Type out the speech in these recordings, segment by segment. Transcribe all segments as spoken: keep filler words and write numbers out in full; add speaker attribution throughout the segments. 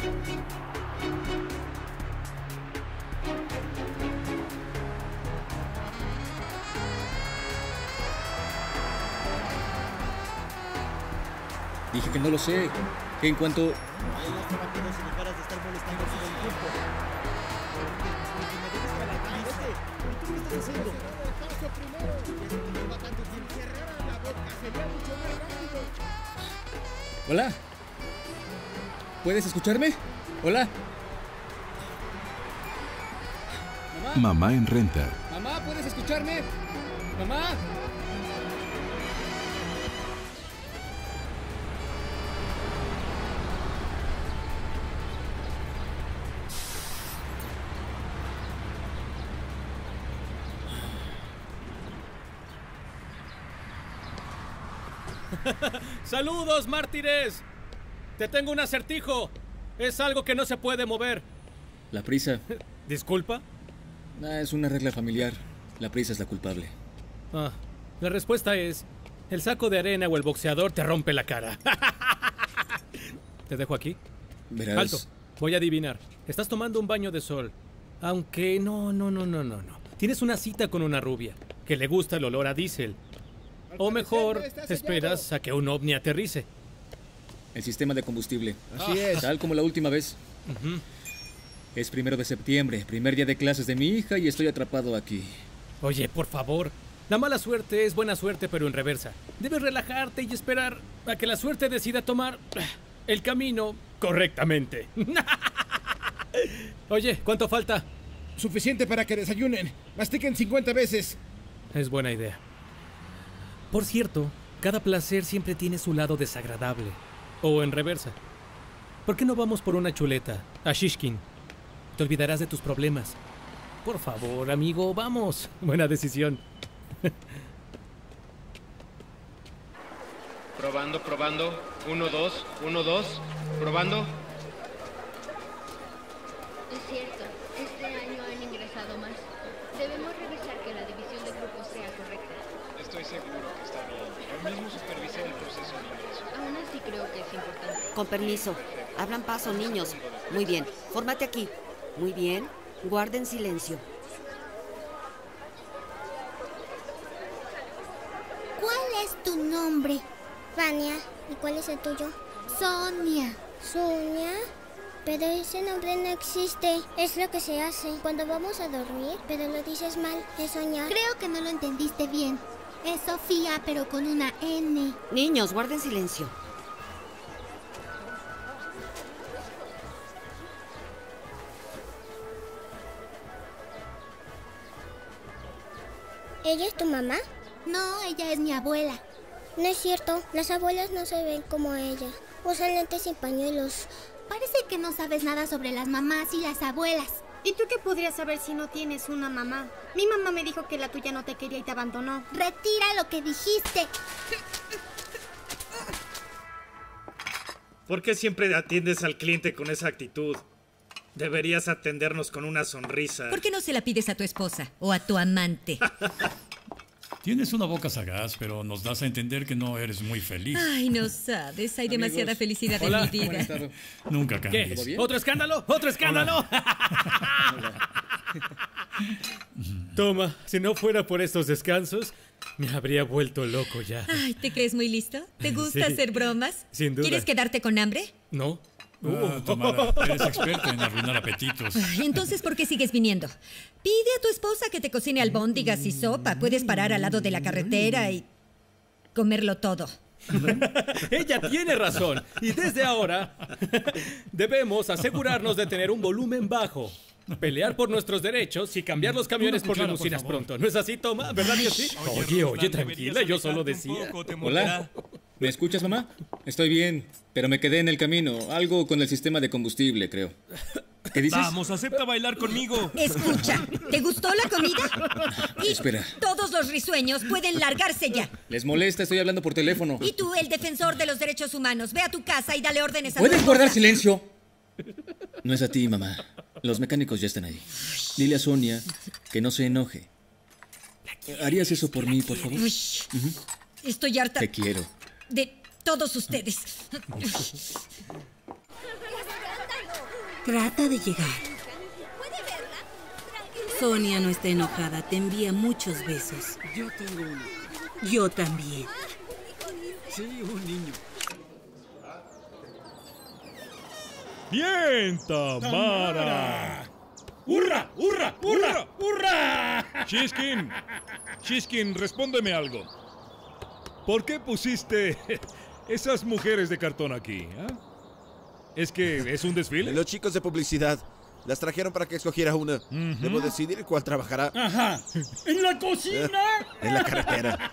Speaker 1: Dije que no lo sé. Que en cuanto... Hola. ¿Puedes escucharme? Hola. Mamá.
Speaker 2: Mamá en renta.
Speaker 1: Mamá, ¿puedes escucharme? Mamá.
Speaker 3: ¡Saludos, mártires! Te tengo un acertijo. Es algo que no se puede mover.
Speaker 1: La prisa.
Speaker 3: ¿Disculpa?
Speaker 1: Ah, es una regla familiar. La prisa es la culpable.
Speaker 3: Ah, la respuesta es... el saco de arena o el boxeador te rompe la cara. ¿Te dejo aquí?
Speaker 1: Verás...
Speaker 3: Alto. Voy a adivinar. Estás tomando un baño de sol. Aunque no, no, no, no, no, no. Tienes una cita con una rubia que le gusta el olor a diésel. O mejor, esperas a que un ovni aterrice.
Speaker 1: El sistema de combustible.
Speaker 3: Así es.
Speaker 1: Tal como la última vez.
Speaker 3: Uh-huh.
Speaker 1: Es primero de septiembre, primer día de clases de mi hija y estoy atrapado aquí.
Speaker 3: Oye, por favor. La mala suerte es buena suerte, pero en reversa. Debes relajarte y esperar a que la suerte decida tomar el camino correctamente. Oye, ¿cuánto falta?
Speaker 4: Suficiente para que desayunen. Mastiquen cincuenta veces.
Speaker 3: Es buena idea. Por cierto, cada placer siempre tiene su lado desagradable. O en reversa. ¿Por qué no vamos por una chuleta a Shishkin? Te olvidarás de tus problemas. Por favor, amigo, vamos. Buena decisión.
Speaker 5: Probando, probando. Uno, dos, uno, dos. Probando.
Speaker 6: Es cierto, este año han ingresado más. Debemos revisar que la división de grupos sea correcta.
Speaker 5: Estoy seguro que está bien. Yo mismo supervisé el proceso de ingreso.
Speaker 6: Aún así creo que es importante.
Speaker 7: Con permiso. Abran paso, niños. Muy bien. Fórmate aquí. Muy bien. Guarden silencio.
Speaker 8: ¿Cuál es tu nombre? Vania. ¿Y cuál es el tuyo? Sonia. ¿Sonia? Pero ese nombre no existe. Es lo que se hace cuando vamos a dormir, pero lo dices mal. Es soñar.
Speaker 9: Creo que no lo entendiste bien. Es Sofía, pero con una N.
Speaker 7: Niños, guarden silencio.
Speaker 8: ¿Ella es tu mamá?
Speaker 9: No, ella es mi abuela.
Speaker 8: No es cierto. Las abuelas no se ven como ella. Usan lentes y pañuelos.
Speaker 9: Parece que no sabes nada sobre las mamás y las abuelas.
Speaker 10: ¿Y tú qué podrías saber si no tienes una mamá? Mi mamá me dijo que la tuya no te quería y te abandonó.
Speaker 9: Retira lo que dijiste.
Speaker 11: ¿Por qué siempre atiendes al cliente con esa actitud? Deberías atendernos con una sonrisa.
Speaker 12: ¿Por qué no se la pides a tu esposa o a tu amante?
Speaker 13: Tienes una boca sagaz, pero nos das a entender que no eres muy feliz.
Speaker 12: Ay, no sabes, hay
Speaker 1: Amigos.
Speaker 12: demasiada felicidad
Speaker 3: Hola,
Speaker 12: en mi vida.
Speaker 13: Nunca
Speaker 3: ¿Qué?
Speaker 13: cambies.
Speaker 3: ¿Otro escándalo? ¿Otro escándalo? Toma, si no fuera por estos descansos, me habría vuelto loco ya.
Speaker 12: Ay, ¿te crees muy listo? ¿Te gusta
Speaker 3: Sí.
Speaker 12: hacer bromas?
Speaker 3: Sin duda.
Speaker 12: ¿Quieres quedarte con hambre?
Speaker 3: ¿No?
Speaker 13: Ah, Tamara, eres experta en arruinar apetitos.
Speaker 12: Ay, entonces, ¿por qué sigues viniendo? Pide a tu esposa que te cocine albóndigas y sopa. Puedes parar al lado de la carretera y comerlo todo.
Speaker 3: Ella tiene razón. Y desde ahora debemos asegurarnos de tener un volumen bajo, pelear por nuestros derechos y cambiar los camiones
Speaker 13: Una
Speaker 3: por
Speaker 13: cuchara,
Speaker 3: limusinas
Speaker 13: por favor.
Speaker 3: pronto. ¿No es así, Toma? ¿Verdad que sí? Oye, oye, tranquila, yo solo decía.
Speaker 1: Hola. ¿Me escuchas, mamá? Estoy bien, pero me quedé en el camino. Algo con el sistema de combustible, creo. ¿Qué dices?
Speaker 14: Vamos, acepta bailar conmigo.
Speaker 12: Escucha, ¿te gustó la comida? Y
Speaker 1: Espera.
Speaker 12: todos los risueños pueden largarse ya.
Speaker 1: ¿Les molesta? Estoy hablando por teléfono.
Speaker 12: Y tú, el defensor de los derechos humanos, ve a tu casa y dale órdenes a tu
Speaker 1: ¿Puedes
Speaker 12: esposa.
Speaker 1: guardar silencio? No es a ti, mamá. Los mecánicos ya están ahí. Dile a Sonia que no se enoje. ¿Harías eso por mí, por favor?
Speaker 12: Uy, estoy harta
Speaker 1: Te quiero.
Speaker 12: de todos ustedes.
Speaker 2: Trata de llegar. Sonia no está enojada, te envía muchos besos.
Speaker 15: Yo tengo uno.
Speaker 2: Yo también.
Speaker 15: Sí, un niño.
Speaker 16: Bien, Tamara.
Speaker 17: ¡Hurra! ¡Hurra! ¡Hurra! ¡Hurra!
Speaker 16: Shishkin, Shishkin, respóndeme algo. ¿Por qué pusiste esas mujeres de cartón aquí? ¿Ah? ¿Es que es un desfile?
Speaker 18: Los chicos de publicidad las trajeron para que escogiera una. Uh-huh. Debo decidir cuál trabajará.
Speaker 17: Ajá. ¿En la cocina?
Speaker 18: En la carretera.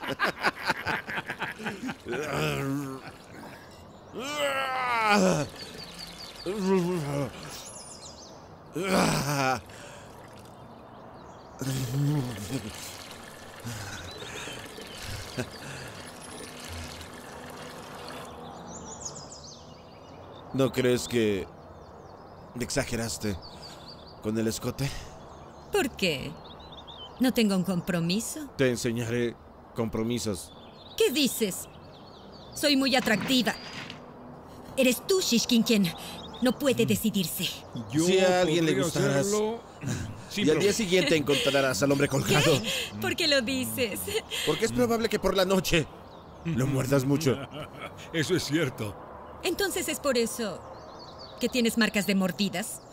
Speaker 18: ¿No crees que exageraste con el escote?
Speaker 12: ¿Por qué? ¿No tengo un compromiso?
Speaker 18: Te enseñaré compromisos.
Speaker 12: ¿Qué dices? Soy muy atractiva. Eres tú, Shishkin, quien no puede decidirse.
Speaker 18: Yo si a alguien le gustaras, y al día siguiente encontrarás al hombre colgado.
Speaker 12: ¿Qué? ¿Por qué lo dices?
Speaker 18: Porque es probable que por la noche lo muerdas mucho.
Speaker 16: Eso es cierto.
Speaker 12: Entonces es por eso que tienes marcas de mordidas.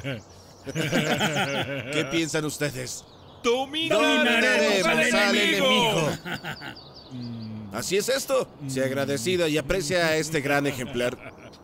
Speaker 18: ¿Qué piensan ustedes?
Speaker 16: ¡Dominaremos al enemigo!
Speaker 18: Así es esto. Sea agradecida y aprecia a este gran ejemplar.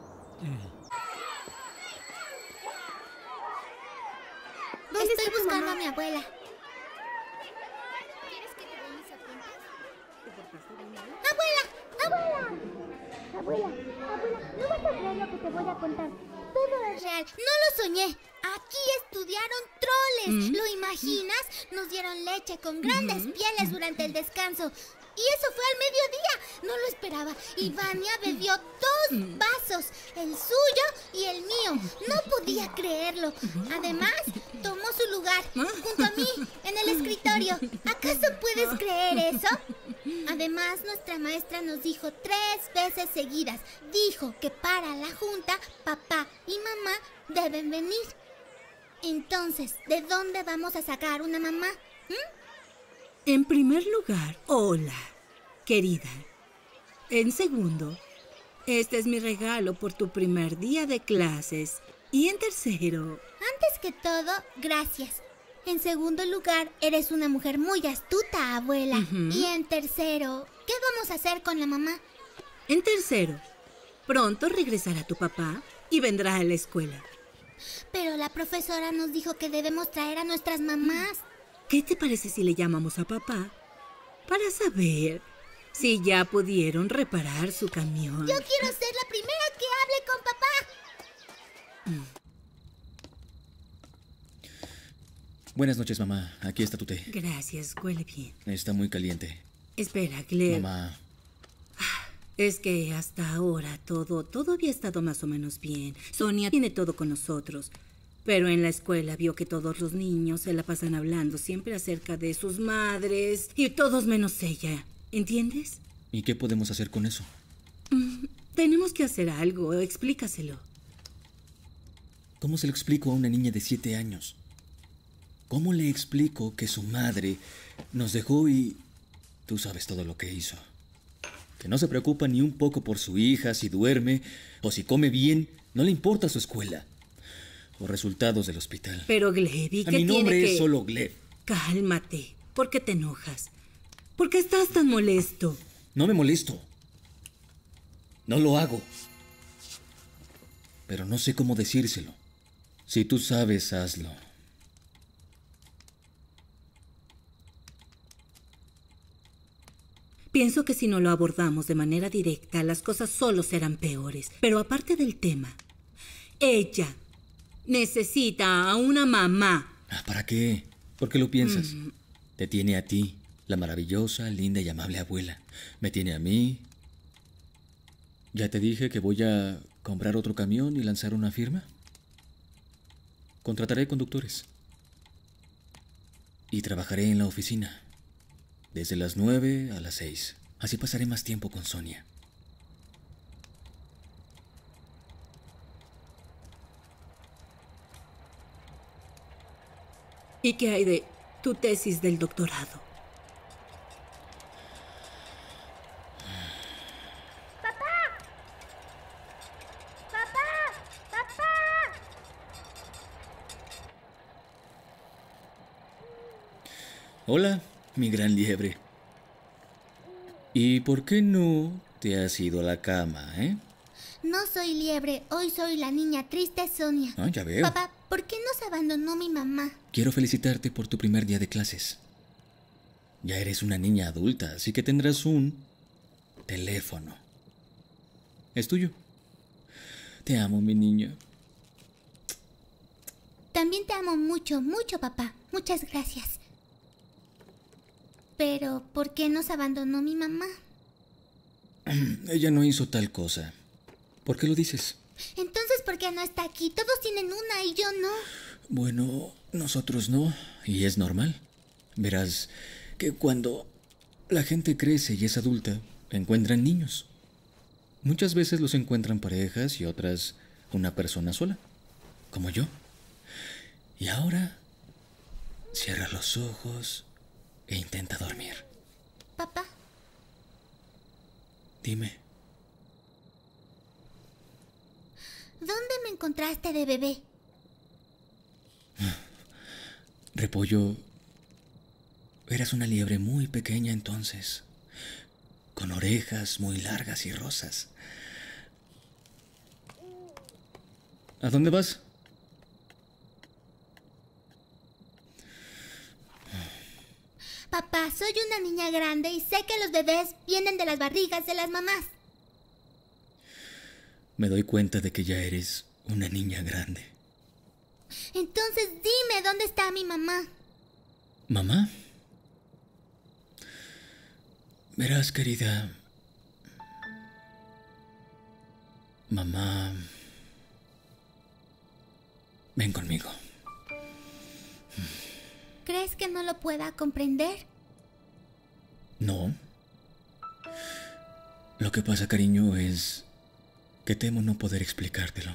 Speaker 8: ¿Dónde estoy buscando a mi abuela?
Speaker 6: ¿Quieres que te dé mis apuntes?
Speaker 8: ¡Abuela! ¡Abuela! Abuela, abuela, no vas a creer lo que te voy a contar. Todo es real. No lo soñé. Aquí estudiaron troles. ¿Mm? ¿Lo imaginas? Nos dieron leche con grandes ¿Mm? pieles durante el descanso. Y eso fue al mediodía. No lo esperaba. Y Vania bebió dos vasos. El suyo y el mío. No podía creerlo. Además, tomó su lugar junto a mí en el escritorio. ¿Acaso puedes creer eso? Además, nuestra maestra nos dijo tres veces seguidas. Dijo que para la junta, papá y mamá deben venir. Entonces, ¿de dónde vamos a sacar una mamá? ¿Mm?
Speaker 2: En primer lugar, hola, querida. En segundo, este es mi regalo por tu primer día de clases. Y en tercero...
Speaker 8: Antes que todo, gracias. En segundo lugar, eres una mujer muy astuta, abuela. Uh-huh. Y en tercero, ¿qué vamos a hacer con la mamá?
Speaker 2: En tercero, pronto regresará tu papá y vendrá a la escuela.
Speaker 8: Pero la profesora nos dijo que debemos traer a nuestras mamás.
Speaker 2: ¿Qué te parece si le llamamos a papá para saber si ya pudieron reparar su camión?
Speaker 8: Yo quiero ser la primera que hable con papá.
Speaker 1: Mm. Buenas noches, mamá. Aquí está tu té.
Speaker 2: Gracias, huele bien.
Speaker 1: Está muy caliente.
Speaker 2: Espera, Gleb.
Speaker 1: Mamá.
Speaker 2: Es que hasta ahora todo, todo había estado más o menos bien. Sonia tiene todo con nosotros. Pero en la escuela vio que todos los niños se la pasan hablando siempre acerca de sus madres. Y todos menos ella. ¿Entiendes?
Speaker 1: ¿Y qué podemos hacer con eso?
Speaker 2: Mm, tenemos que hacer algo. Explícaselo.
Speaker 1: ¿Cómo se lo explico a una niña de siete años? ¿Cómo le explico que su madre nos dejó y tú sabes todo lo que hizo? Que no se preocupa ni un poco por su hija, si duerme o si come bien. No le importa su escuela o resultados del hospital.
Speaker 2: Pero Gleb, ¿y qué
Speaker 1: mi nombre
Speaker 2: tiene que...
Speaker 1: es solo Gleb.
Speaker 2: Cálmate. ¿Por qué te enojas? ¿Por qué estás tan molesto?
Speaker 1: No me molesto. No lo hago. Pero no sé cómo decírselo. Si tú sabes, hazlo.
Speaker 2: Pienso que si no lo abordamos de manera directa, las cosas solo serán peores. Pero aparte del tema, ella necesita a una mamá.
Speaker 1: ¿Para qué? ¿Por qué lo piensas? Mm. Te tiene a ti, la maravillosa, linda y amable abuela. Me tiene a mí. Ya te dije que voy a comprar otro camión y lanzar una firma. Contrataré conductores. Y trabajaré en la oficina. Desde las nueve a las seis. Así pasaré más tiempo con Sonia.
Speaker 2: ¿Y qué hay de tu tesis del doctorado?
Speaker 8: ¡Papá! ¡Papá! ¡Papá!
Speaker 1: Hola, mi gran liebre. ¿Y por qué no te has ido a la cama, eh?
Speaker 9: No soy liebre, hoy soy la niña triste Sonia.
Speaker 1: Ah, ya veo.
Speaker 9: Papá, ¿por qué nos abandonó mi mamá?
Speaker 1: Quiero felicitarte por tu primer día de clases. Ya eres una niña adulta, así que tendrás un teléfono. Es tuyo. Te amo, mi niña.
Speaker 9: También te amo mucho, mucho, papá. Muchas gracias. Pero, ¿por qué nos abandonó mi mamá?
Speaker 1: Ella no hizo tal cosa. ¿Por qué lo dices?
Speaker 9: Entonces, ¿por qué no está aquí? Todos tienen una y yo no.
Speaker 1: Bueno, nosotros no, y es normal. Verás que cuando la gente crece y es adulta, encuentran niños. Muchas veces los encuentran parejas y otras una persona sola, como yo. Y ahora, cierra los ojos e intenta dormir.
Speaker 9: Papá.
Speaker 1: Dime.
Speaker 9: ¿Dónde me encontraste de bebé?
Speaker 1: Repollo, eras una liebre muy pequeña entonces, con orejas muy largas y rosas. ¿A dónde vas?
Speaker 9: Papá, soy una niña grande y sé que los bebés vienen de las barrigas de las mamás.
Speaker 1: Me doy cuenta de que ya eres una niña grande.
Speaker 9: Entonces dime, ¿dónde está mi mamá?
Speaker 1: ¿Mamá? Verás, querida. Mamá. Ven conmigo.
Speaker 9: ¿Crees que no lo pueda comprender?
Speaker 1: No. Lo que pasa, cariño, es que temo no poder explicártelo.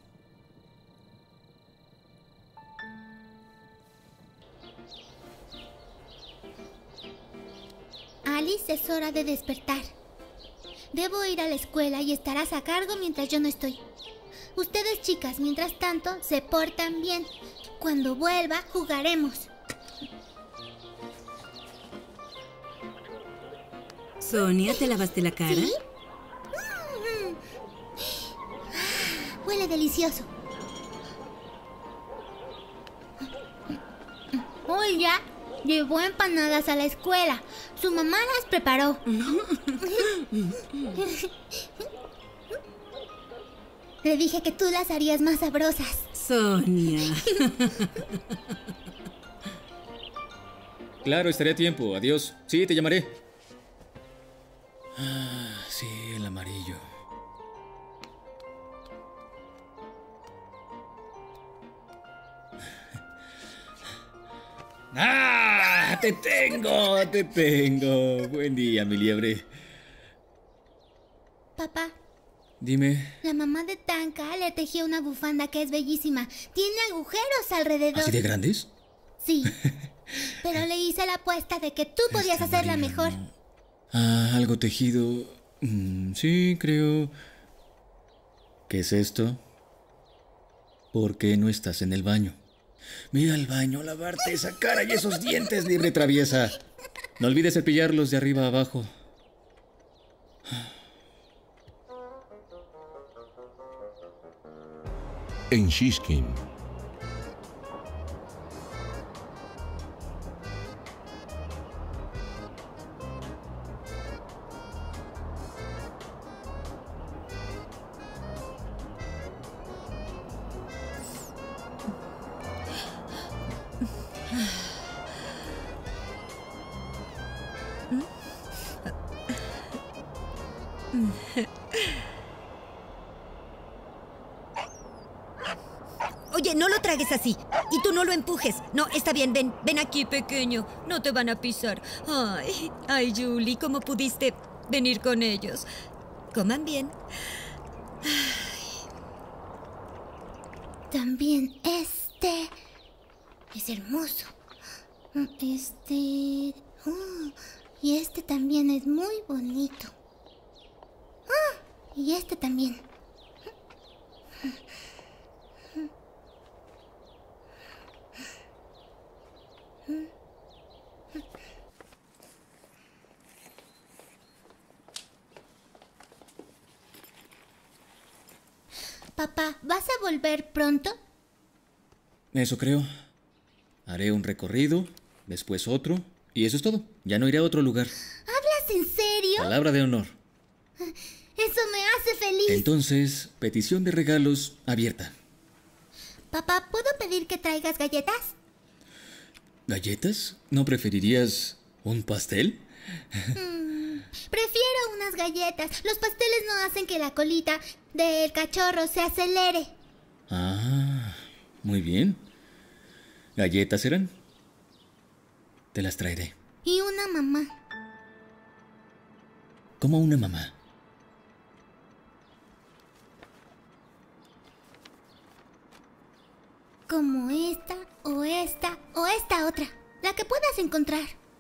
Speaker 9: Alice, es hora de despertar. Debo ir a la escuela y estarás a cargo mientras yo no estoy. Ustedes, chicas, mientras tanto, se portan bien. Cuando vuelva, jugaremos.
Speaker 2: Sonia, ¿te lavaste la cara?
Speaker 9: ¿Sí? Huele delicioso. Oiga, llevó empanadas a la escuela. Su mamá las preparó. Le dije que tú las harías más sabrosas.
Speaker 2: Sonia.
Speaker 1: Claro, estaré a tiempo. Adiós. Sí, te llamaré. Ah, sí, el amarillo. ¡Ah! ¡Te tengo! ¡Te tengo! Buen día, mi liebre.
Speaker 9: Papá,
Speaker 1: Dime.
Speaker 9: la mamá de Tanka le tejió una bufanda que es bellísima. Tiene agujeros alrededor.
Speaker 1: ¿Así de grandes?
Speaker 9: Sí, pero le hice la apuesta de que tú podías hacerla mejor.
Speaker 1: Ah, algo tejido. Mm, sí, creo. ¿Qué es esto? ¿Por qué no estás en el baño? Ve al baño a lavarte esa cara y esos dientes, liebre traviesa. No olvides cepillarlos de arriba a abajo.
Speaker 19: En Shishkin.
Speaker 12: Oye, no lo tragues así. Y tú no lo empujes. No, está bien, ven. Ven aquí, pequeño. No te van a pisar. Ay, ay, Julie, ¿cómo pudiste venir con ellos? Coman bien.
Speaker 9: También este es hermoso. Este... oh, y este también es muy bonito. Ah, y este también. Papá, ¿vas a volver pronto?
Speaker 1: Eso creo. Haré un recorrido, después otro, y eso es todo. Ya no iré a otro lugar.
Speaker 9: ¿Hablas en serio?
Speaker 1: Palabra de honor.
Speaker 9: Eso me hace feliz.
Speaker 1: Entonces, petición de regalos abierta.
Speaker 9: Papá, ¿puedo pedir que traigas galletas?
Speaker 1: ¿Galletas? ¿No preferirías un pastel?
Speaker 9: Mm, prefiero unas galletas. Los pasteles no hacen que la colita del cachorro se acelere.
Speaker 1: Ah, muy bien. ¿Galletas serán? Te las traeré.
Speaker 9: Y una mamá.
Speaker 1: ¿Cómo una mamá?
Speaker 9: Como esta, o esta, o esta otra. La que puedas encontrar.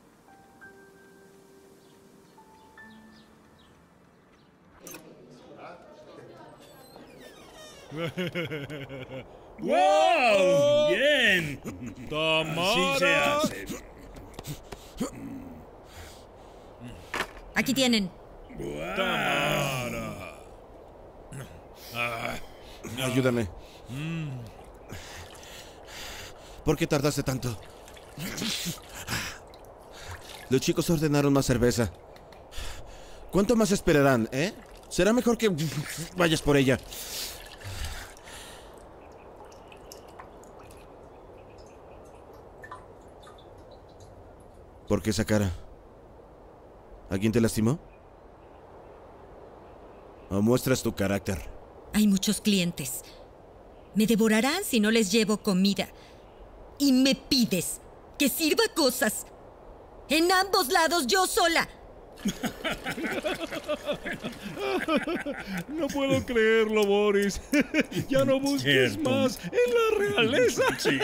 Speaker 17: ¡Wow! ¡Bien!
Speaker 16: Tamara.
Speaker 17: Así se hace.
Speaker 12: Aquí tienen.
Speaker 16: Tamara. Ah.
Speaker 18: Ayúdame. ¿Por qué tardaste tanto? Los chicos ordenaron más cerveza. ¿Cuánto más esperarán, eh? Será mejor que vayas por ella. ¿Por qué esa cara? ¿Alguien te lastimó? ¿O muestras tu carácter?
Speaker 12: Hay muchos clientes. Me devorarán si no les llevo comida. Y me pides que sirva cosas. En ambos lados, yo sola.
Speaker 16: No puedo creerlo, Boris. Ya no busques
Speaker 17: Cierto.
Speaker 16: más en la realeza.
Speaker 17: Sí.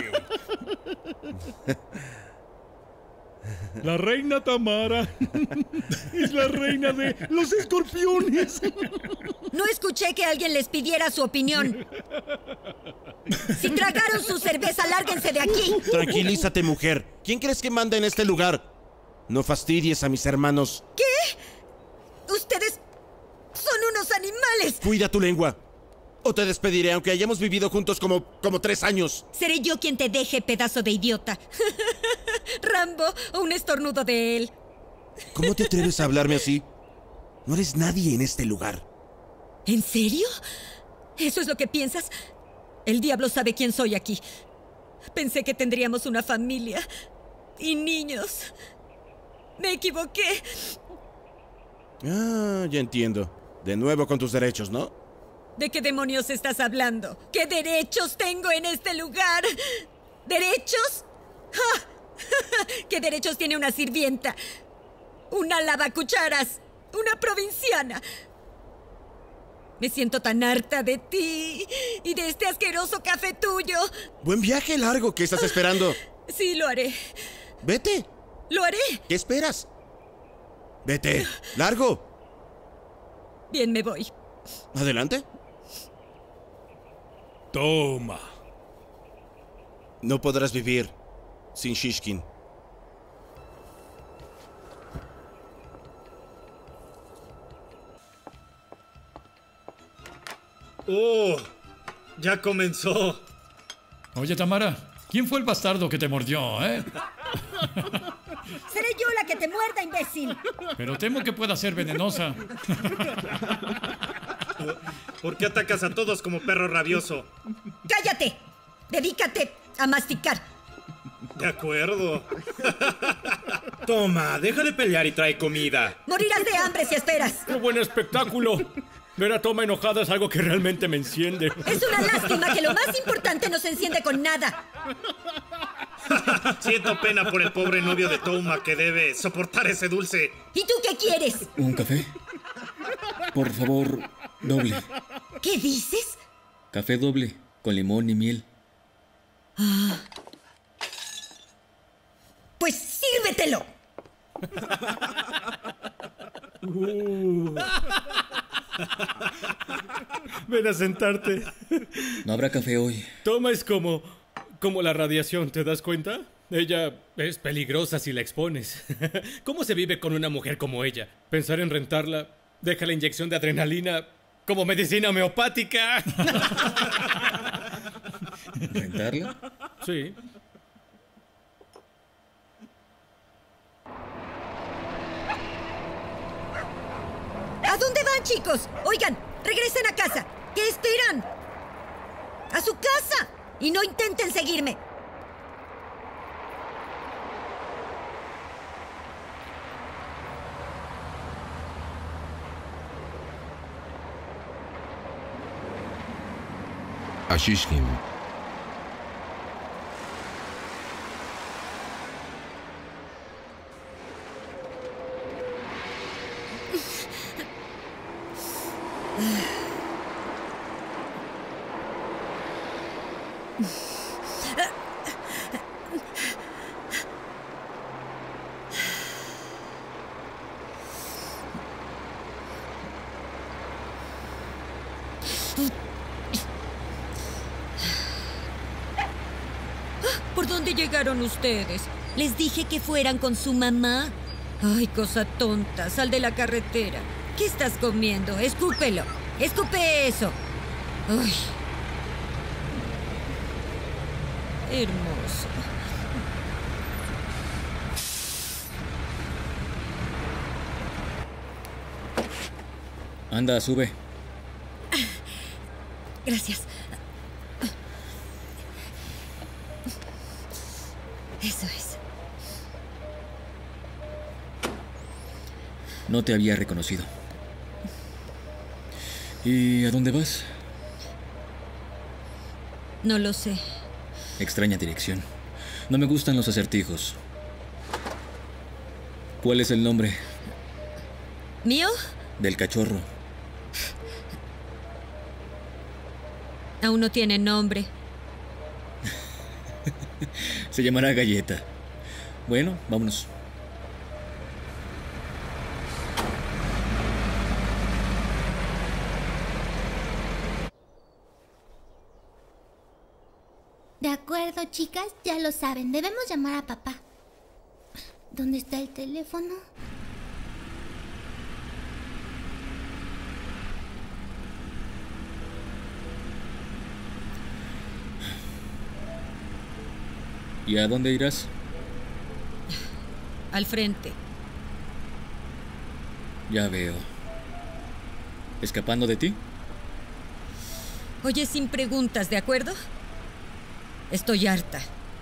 Speaker 16: La reina Tamara es la reina de los escorpiones.
Speaker 12: No escuché que alguien les pidiera su opinión. Si tragaron su cerveza, lárguense de aquí.
Speaker 18: Tranquilízate, mujer. ¿Quién crees que manda en este lugar? No fastidies a mis hermanos.
Speaker 12: ¿Qué? Ustedes son unos animales.
Speaker 18: Cuida tu lengua. O te despediré, aunque hayamos vivido juntos como, como tres años.
Speaker 12: Seré yo quien te deje, pedazo de idiota. Rambo, o un estornudo de él.
Speaker 18: ¿Cómo te atreves a hablarme así? No eres nadie en este lugar.
Speaker 12: ¿En serio? ¿Eso es lo que piensas? El diablo sabe quién soy aquí. Pensé que tendríamos una familia y niños. Me equivoqué.
Speaker 18: Ah, ya entiendo. De nuevo con tus derechos, ¿no?
Speaker 12: ¿De qué demonios estás hablando? ¿Qué derechos tengo en este lugar? ¿Derechos? ¡Ja! ¿Qué derechos tiene una sirvienta? Una lavacucharas. Una provinciana. Me siento tan harta de ti y de este asqueroso café tuyo.
Speaker 18: Buen viaje largo. ¿Qué estás esperando?
Speaker 12: Sí, lo haré.
Speaker 18: Vete.
Speaker 12: Lo haré.
Speaker 18: ¿Qué esperas? Vete. Largo.
Speaker 12: Bien, me voy.
Speaker 18: Adelante.
Speaker 16: Toma.
Speaker 18: No podrás vivir sin Shishkin.
Speaker 11: ¡Oh! Ya comenzó.
Speaker 13: Oye, Tamara, ¿quién fue el bastardo que te mordió, eh?
Speaker 12: Seré yo la que te muerda, imbécil.
Speaker 13: Pero temo que pueda ser venenosa.
Speaker 11: ¿Por qué atacas a todos como perro rabioso?
Speaker 12: ¡Cállate! Dedícate a masticar.
Speaker 11: De acuerdo.
Speaker 14: Toma, deja de pelear y trae comida.
Speaker 12: Morirás de hambre si esperas.
Speaker 14: ¡Qué buen espectáculo! Ver a Toma enojada es algo que realmente me enciende.
Speaker 12: Es una lástima que lo más importante no se enciende con nada.
Speaker 11: Siento pena por el pobre novio de Toma que debe soportar ese dulce.
Speaker 12: ¿Y tú qué quieres?
Speaker 1: ¿Un café? Por favor, doble.
Speaker 12: ¿Qué dices?
Speaker 1: Café doble, con limón y miel.
Speaker 12: Ah. Pues ¡Llévatelo!
Speaker 3: Uh. Ven a sentarte.
Speaker 1: No habrá café hoy.
Speaker 3: Toma es como... como la radiación, ¿te das cuenta? Ella es peligrosa si la expones. ¿Cómo se vive con una mujer como ella? Pensar en rentarla deja la inyección de adrenalina como medicina homeopática.
Speaker 1: ¿Rentarla?
Speaker 3: Sí.
Speaker 12: ¿A dónde van, chicos? Oigan, regresen a casa. ¿Qué esperan? ¡A su casa! Y no intenten seguirme.
Speaker 19: A Shishkin.
Speaker 12: ¿Por dónde llegaron ustedes? Les dije que fueran con su mamá. Ay, cosa tonta. Sal de la carretera. ¿Qué estás comiendo? Escúpelo. Escupe eso. Ay. Hermoso.
Speaker 1: Anda, sube.
Speaker 12: Gracias. Eso es.
Speaker 1: No te había reconocido. ¿Y a dónde vas?
Speaker 12: No lo sé.
Speaker 1: Extraña dirección. No me gustan los acertijos. ¿Cuál es el nombre?
Speaker 12: ¿Mío?
Speaker 1: Del cachorro.
Speaker 12: Aún no tiene nombre.
Speaker 1: Se llamará Galleta. Bueno, vámonos.
Speaker 9: De acuerdo, chicas, ya lo saben. Debemos llamar a papá. ¿Dónde está el teléfono?
Speaker 1: ¿Y a dónde irás?
Speaker 12: Al frente.
Speaker 1: Ya veo. ¿Escapando de ti?
Speaker 12: Oye, sin preguntas, ¿de acuerdo? Estoy harta.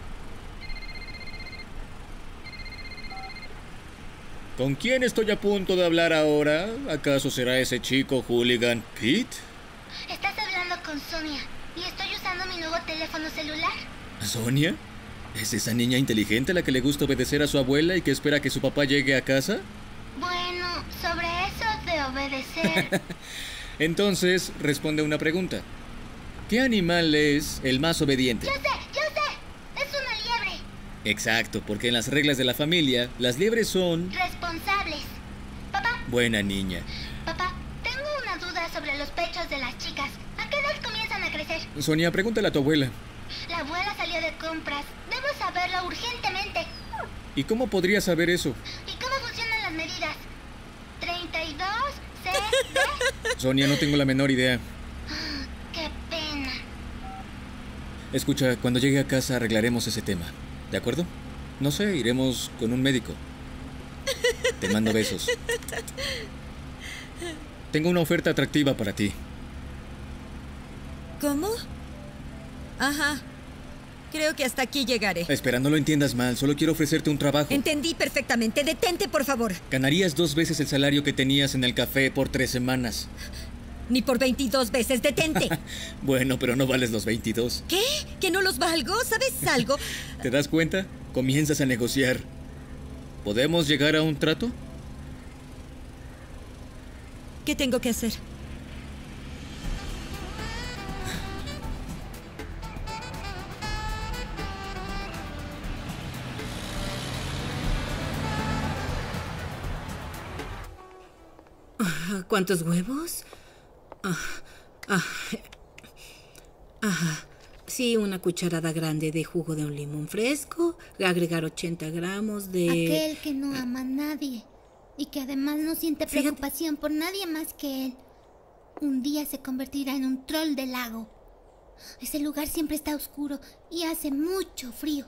Speaker 1: ¿Con quién estoy a punto de hablar ahora? ¿Acaso será ese chico hooligan Pete?
Speaker 8: Estás hablando con Sonia y estoy usando mi nuevo teléfono celular.
Speaker 1: ¿Sonia? ¿Es esa niña inteligente a la que le gusta obedecer a su abuela y que espera que su papá llegue a casa?
Speaker 8: Bueno, sobre eso de obedecer...
Speaker 1: Entonces, responde una pregunta. ¿Qué animal es el más obediente?
Speaker 8: ¡Yo sé! ¡Yo sé! ¡Es una liebre!
Speaker 1: Exacto, porque en las reglas de la familia, las liebres son...
Speaker 8: responsables. Papá.
Speaker 1: Buena niña.
Speaker 8: Papá, tengo una duda sobre los pechos de las chicas. ¿A qué edad comienzan a crecer?
Speaker 1: Sonia, pregúntale a tu abuela.
Speaker 8: La abuela salió de compras. Debo saberlo urgentemente.
Speaker 1: ¿Y cómo podría saber eso?
Speaker 8: ¿Y cómo funcionan las medidas? ¿treinta y dos? ¿C? ¿D?
Speaker 1: Sonia, no tengo la menor idea.
Speaker 8: ¡Qué pena!
Speaker 1: Escucha, cuando llegue a casa arreglaremos ese tema. ¿De acuerdo? No sé, iremos con un médico. Te mando besos. Tengo una oferta atractiva para ti.
Speaker 12: ¿Cómo? Ajá. Creo que hasta aquí llegaré.
Speaker 1: Espera, no lo entiendas mal. Solo quiero ofrecerte un trabajo.
Speaker 12: Entendí perfectamente. Detente, por favor.
Speaker 1: Ganarías dos veces el salario que tenías en el café por tres semanas.
Speaker 12: Ni por veintidós veces. Detente.
Speaker 1: Bueno, pero no vales los veintidós.
Speaker 12: ¿Qué? ¿Que no los valgo? ¿Sabes algo?
Speaker 1: ¿Te das cuenta? Comienzas a negociar. ¿Podemos llegar a un trato?
Speaker 12: ¿Qué tengo que hacer?
Speaker 2: Ah, ¿cuántos huevos? Ah, ah, ajá. Sí, una cucharada grande de jugo de un limón fresco. Agregar ochenta gramos de...
Speaker 9: Aquel que no ama a nadie y que además no siente preocupación por nadie más que él. Un día se convertirá en un troll del lago. Ese lugar siempre está oscuro y hace mucho frío.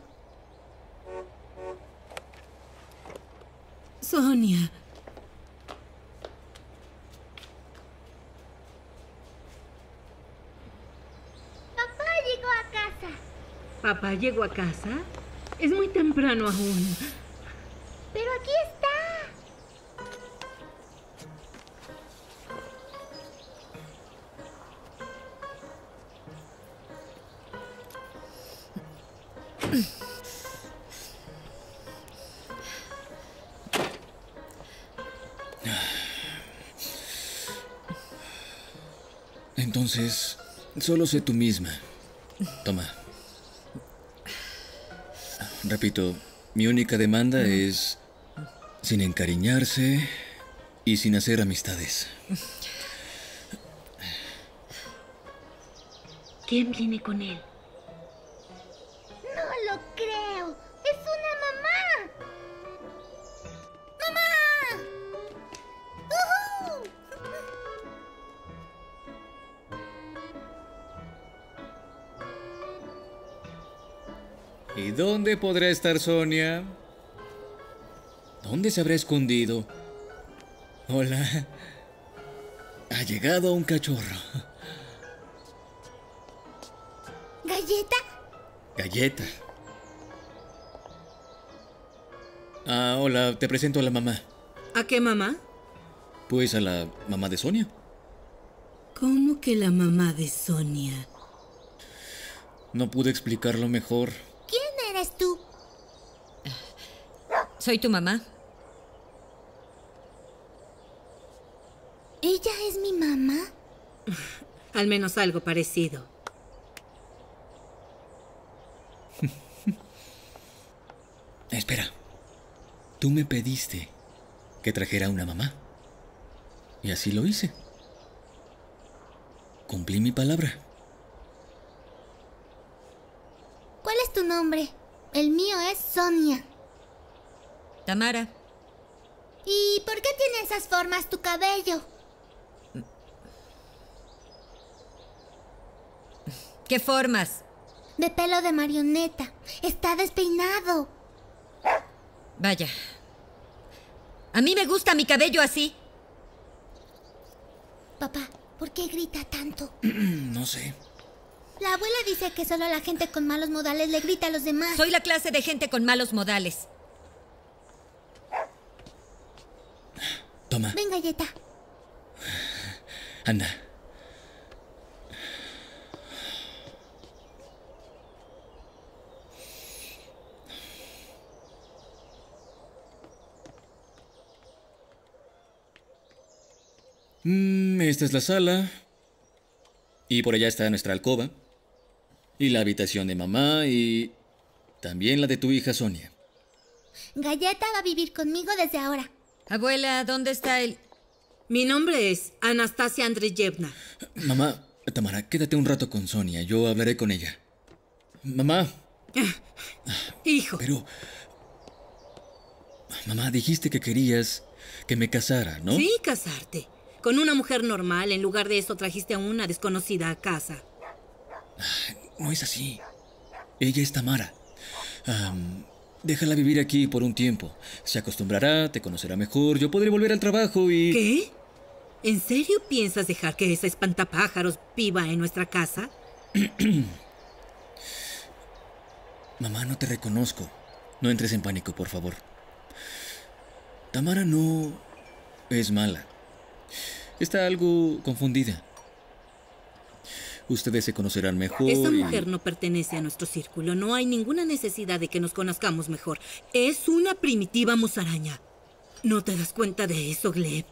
Speaker 2: Sonia.
Speaker 8: Papá llegó a casa.
Speaker 2: ¿Papá llegó a casa? Es muy temprano aún.
Speaker 8: Pero aquí está.
Speaker 1: Entonces, solo sé tú misma. Toma. Repito, mi única demanda es sin encariñarse y sin hacer amistades.
Speaker 2: ¿Quién viene con él?
Speaker 8: No lo creo. ¡Es una mamá! ¡Mamá! ¡Uhú!
Speaker 1: ¿Y dónde podrá estar Sonia? ¿Dónde se habrá escondido? Hola. Ha llegado un cachorro.
Speaker 9: ¿Galleta?
Speaker 1: Galleta. Ah, hola, te presento a la mamá.
Speaker 2: ¿A qué mamá?
Speaker 1: Pues a la mamá de Sonia.
Speaker 2: ¿Cómo que la mamá de Sonia?
Speaker 1: No pude explicarlo mejor.
Speaker 9: ¿Quién eres tú?
Speaker 12: Soy tu mamá.
Speaker 9: ¿Ella es mi mamá?
Speaker 2: Al menos algo parecido.
Speaker 1: Espera. Tú me pediste que trajera una mamá. Y así lo hice. Cumplí mi palabra.
Speaker 9: ¿Cuál es tu nombre? El mío es Sonia.
Speaker 12: Tamara.
Speaker 9: ¿Y por qué tiene esas formas tu cabello?
Speaker 12: ¿Qué formas?
Speaker 9: De pelo de marioneta. Está despeinado.
Speaker 12: Vaya. A mí me gusta mi cabello así.
Speaker 9: Papá, ¿por qué grita tanto?
Speaker 1: No sé.
Speaker 9: La abuela dice que solo la gente con malos modales le grita a los demás.
Speaker 12: Soy la clase de gente con malos modales.
Speaker 1: Toma.
Speaker 9: Ven, galleta.
Speaker 1: Anda. Mm, esta es la sala. Y por allá está nuestra alcoba. Y la habitación de mamá y también la de tu hija Sonia.
Speaker 9: Galleta va a vivir conmigo desde ahora.
Speaker 12: Abuela, ¿dónde está él?
Speaker 2: Mi nombre es Anastasia Andreyevna.
Speaker 1: Mamá, Tamara, quédate un rato con Sonia. Yo hablaré con ella. Mamá.
Speaker 2: Hijo.
Speaker 1: Pero... Mamá, dijiste que querías que me casara, ¿no?
Speaker 2: Sí, casarte. Con una mujer normal. En lugar de eso trajiste a una desconocida a casa.
Speaker 1: No es así. Ella es Tamara. Um, déjala vivir aquí por un tiempo. Se acostumbrará, te conocerá mejor. Yo podré volver al trabajo y...
Speaker 2: ¿Qué? ¿En serio piensas dejar que esa espantapájaros viva en nuestra casa?
Speaker 1: Mamá, no te reconozco. No entres en pánico, por favor. Tamara no es mala. Está algo confundida. Ustedes se conocerán mejor.
Speaker 2: Esa
Speaker 1: y...
Speaker 2: mujer no pertenece a nuestro círculo. No hay ninguna necesidad de que nos conozcamos mejor. Es una primitiva musaraña. ¿No te das cuenta de eso, Gleb?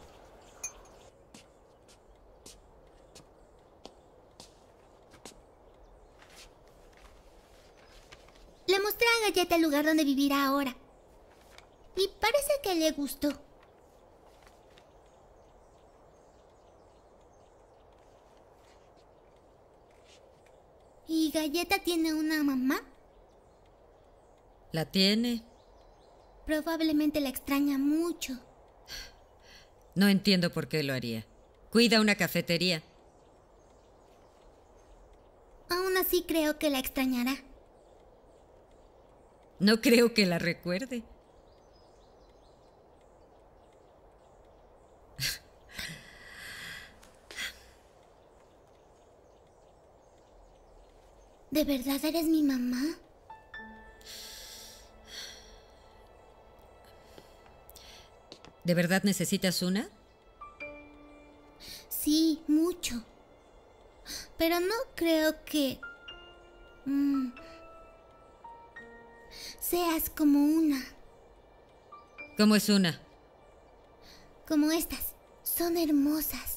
Speaker 9: Le mostré a Galleta el lugar donde vivirá ahora. Y parece que le gustó. ¿Y Galleta tiene una mamá?
Speaker 12: ¿La tiene?
Speaker 9: Probablemente la extraña mucho.
Speaker 12: No entiendo por qué lo haría. Cuida una cafetería.
Speaker 9: Aún así creo que la extrañará.
Speaker 12: No creo que la recuerde.
Speaker 9: ¿De verdad eres mi mamá?
Speaker 12: ¿De verdad necesitas una?
Speaker 9: Sí, mucho. Pero no creo que... mm, seas como una.
Speaker 12: ¿Cómo es una?
Speaker 9: Como estas. Son hermosas.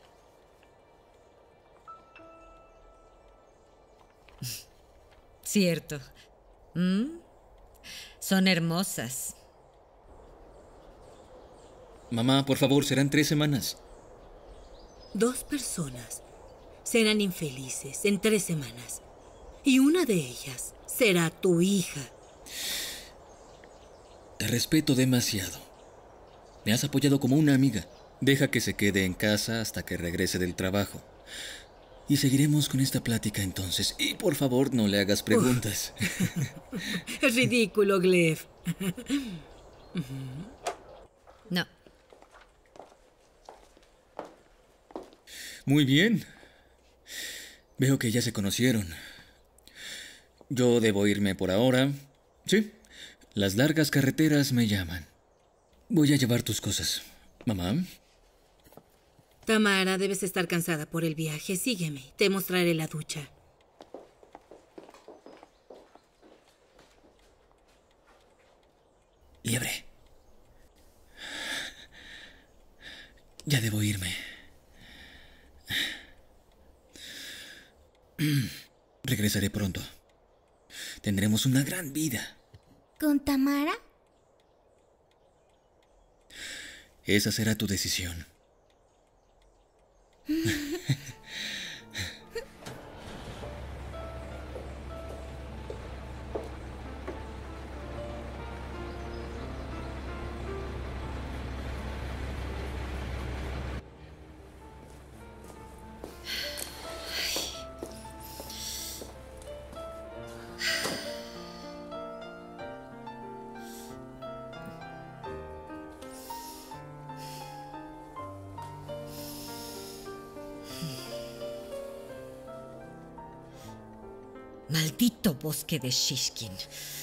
Speaker 12: Cierto. ¿Mm? Son hermosas.
Speaker 1: Mamá, por favor, serán tres semanas.
Speaker 2: Dos personas serán infelices en tres semanas. Y una de ellas será tu hija.
Speaker 1: Te respeto demasiado. Me has apoyado como una amiga. Deja que se quede en casa hasta que regrese del trabajo. Y seguiremos con esta plática entonces. Y por favor, no le hagas preguntas.
Speaker 2: Es ridículo, Gleb.
Speaker 12: No.
Speaker 1: Muy bien. Veo que ya se conocieron. Yo debo irme por ahora. Sí, las largas carreteras me llaman. Voy a llevar tus cosas. Mamá.
Speaker 2: Tamara, debes estar cansada por el viaje. Sígueme. Te mostraré la ducha.
Speaker 1: Liebre. Ya debo irme. Regresaré pronto. Tendremos una gran vida.
Speaker 9: ¿Con Tamara?
Speaker 1: Esa será tu decisión.
Speaker 12: Maldito bosque de Shishkin.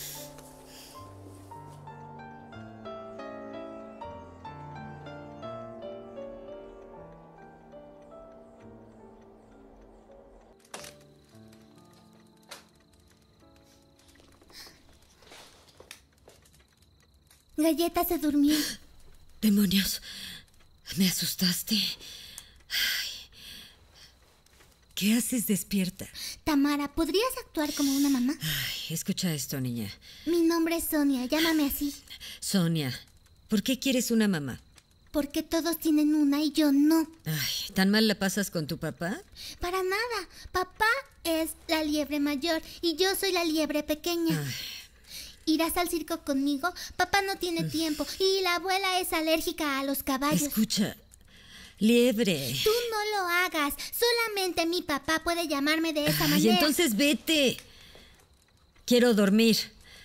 Speaker 9: Galleta se durmió.
Speaker 12: Demonios. Me asustaste. Ay. ¿Qué haces despierta?
Speaker 9: Tamara, ¿podrías actuar como una mamá?
Speaker 12: Ay, escucha esto, niña.
Speaker 9: Mi nombre es Sonia, llámame así.
Speaker 12: Sonia, ¿por qué quieres una mamá?
Speaker 9: Porque todos tienen una y yo no.
Speaker 12: Ay, ¿tan mal la pasas con tu papá?
Speaker 9: Para nada. Papá es la liebre mayor y yo soy la liebre pequeña.
Speaker 12: Ay.
Speaker 9: ¿Irás al circo conmigo? Papá no tiene tiempo y la abuela es alérgica a los caballos.
Speaker 12: Escucha, liebre.
Speaker 9: Tú no lo hagas. Solamente mi papá puede llamarme de esa
Speaker 12: Ay,
Speaker 9: manera.
Speaker 12: entonces vete. Quiero dormir.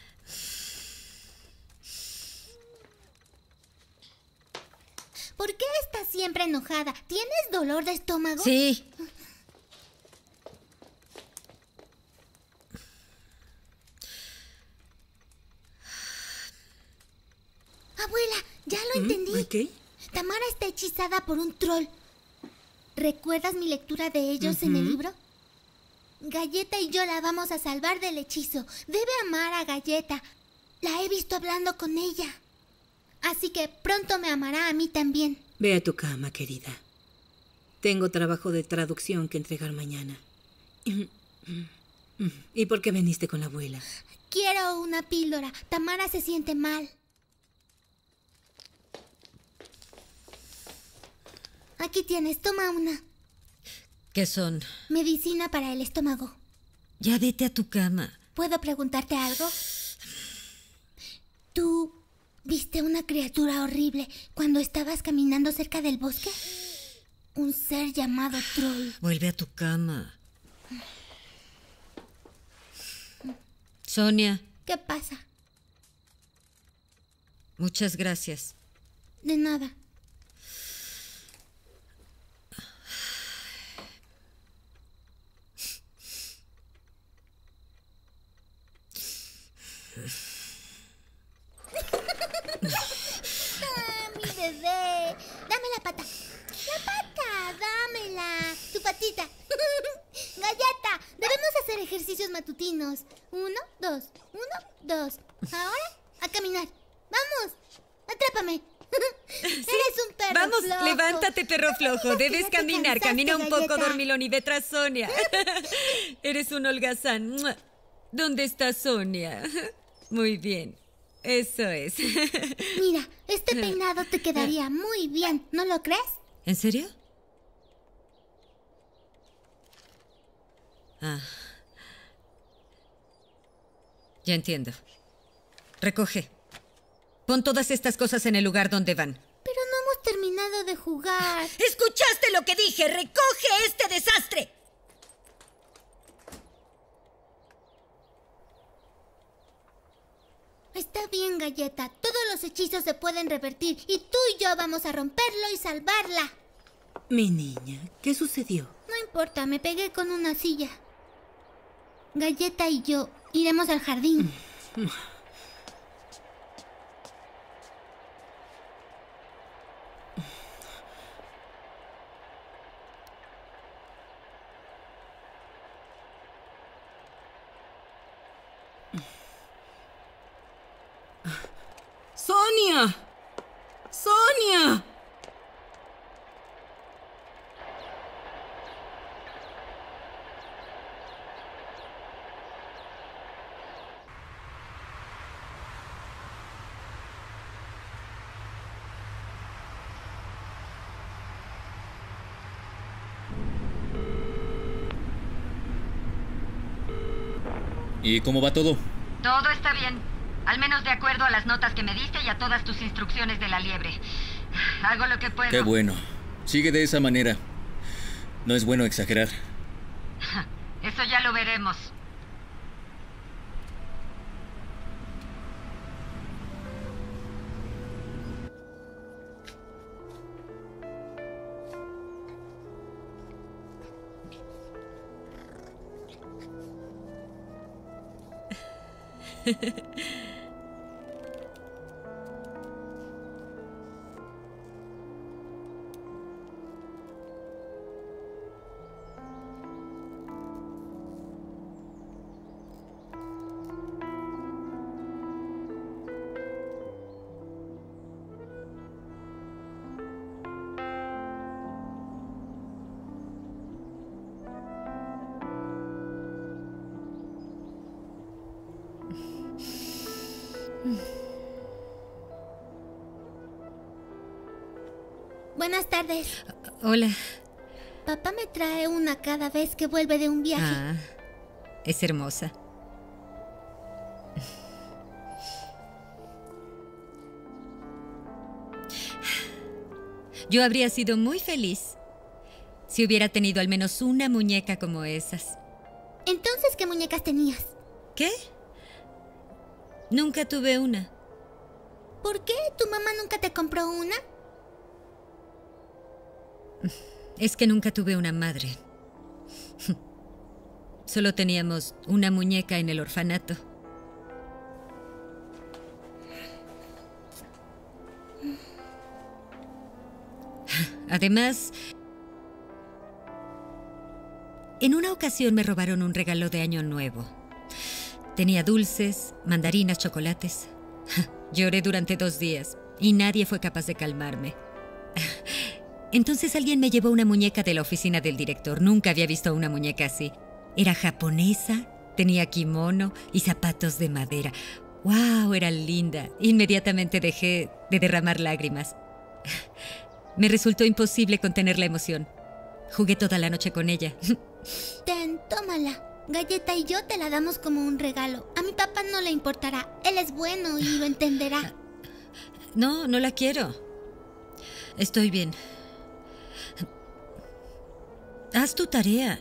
Speaker 9: ¿Por qué estás siempre enojada? ¿Tienes dolor de estómago?
Speaker 12: Sí.
Speaker 9: Abuela, ya lo entendí.
Speaker 2: ¿Qué?
Speaker 9: Tamara está hechizada por un troll. ¿Recuerdas mi lectura de ellos uh-huh. en el libro? Galleta y yo la vamos a salvar del hechizo. Debe amar a Galleta. La he visto hablando con ella. Así que pronto me amará a mí también.
Speaker 2: Ve a tu cama, querida. Tengo trabajo de traducción que entregar mañana. ¿Y por qué viniste con la abuela?
Speaker 9: Quiero una píldora. Tamara se siente mal. Aquí tienes, toma una.
Speaker 12: ¿Qué son?
Speaker 9: Medicina para el estómago.
Speaker 12: Ya vete a tu cama.
Speaker 9: ¿Puedo preguntarte algo? ¿Tú viste una criatura horrible cuando estabas caminando cerca del bosque? Un ser llamado troll.
Speaker 12: Vuelve a tu cama. Sonia.
Speaker 9: ¿Qué pasa?
Speaker 12: Muchas gracias.
Speaker 9: De nada. Ah, mi bebé. Dame la pata. La pata, dámela. Tu patita. Galleta, debemos hacer ejercicios matutinos. Uno, dos. Uno, dos. Ahora, a caminar. ¡Vamos! ¡Atrápame!
Speaker 12: Sí.
Speaker 9: Eres un perro
Speaker 12: Vamos,
Speaker 9: flojo.
Speaker 12: levántate, perro flojo. Debes
Speaker 9: ya te
Speaker 12: caminar.
Speaker 9: cansaste,
Speaker 12: Camina un poco,
Speaker 9: Galleta.
Speaker 12: dormilón, y ve tras Sonia. Eres un holgazán. ¡Mua! ¿Dónde está Sonia? Muy bien. Eso es.
Speaker 9: Mira, este peinado te quedaría muy bien, ¿no lo crees?
Speaker 12: ¿En serio? Ah. Ya entiendo. Recoge. Pon todas estas cosas en el lugar donde van.
Speaker 9: Pero no hemos terminado de jugar.
Speaker 12: ¿Escuchaste lo que dije? ¡Recoge este desastre!
Speaker 9: Está bien, Galleta. Todos los hechizos se pueden revertir y tú y yo vamos a romperlo y salvarla.
Speaker 2: Mi niña, ¿qué sucedió?
Speaker 9: No importa, me pegué con una silla. Galleta y yo iremos al jardín.
Speaker 2: ¡Sonia! ¡Sonia!
Speaker 1: ¿Y cómo va todo?
Speaker 12: Todo está bien. Al menos de acuerdo a las notas que me diste y a todas tus instrucciones de la liebre. Hago lo que puedo.
Speaker 1: Qué bueno. Sigue de esa manera. No es bueno exagerar.
Speaker 12: Eso ya lo veremos.
Speaker 9: Buenas tardes.
Speaker 12: Hola.
Speaker 9: Papá me trae una cada vez que vuelve de un viaje.
Speaker 12: Ah, es hermosa. Yo habría sido muy feliz si hubiera tenido al menos una muñeca como esas.
Speaker 9: Entonces, ¿qué muñecas tenías?
Speaker 12: ¿Qué? Nunca tuve una.
Speaker 9: ¿Por qué? ¿Tu mamá nunca te compró una?
Speaker 12: Es que nunca tuve una madre. Solo teníamos una muñeca en el orfanato. Además, en una ocasión me robaron un regalo de Año Nuevo. Tenía dulces, mandarinas, chocolates. Lloré durante dos días y nadie fue capaz de calmarme. Entonces alguien me llevó una muñeca de la oficina del director. Nunca había visto una muñeca así. Era japonesa, tenía kimono y zapatos de madera. ¡Wow! Era linda. Inmediatamente dejé de derramar lágrimas. Me resultó imposible contener la emoción. Jugué toda la noche con ella.
Speaker 9: Ten, tómala. Galleta y yo te la damos como un regalo. A mi papá no le importará. Él es bueno y lo entenderá.
Speaker 12: No, no la quiero. Estoy bien. Haz tu tarea.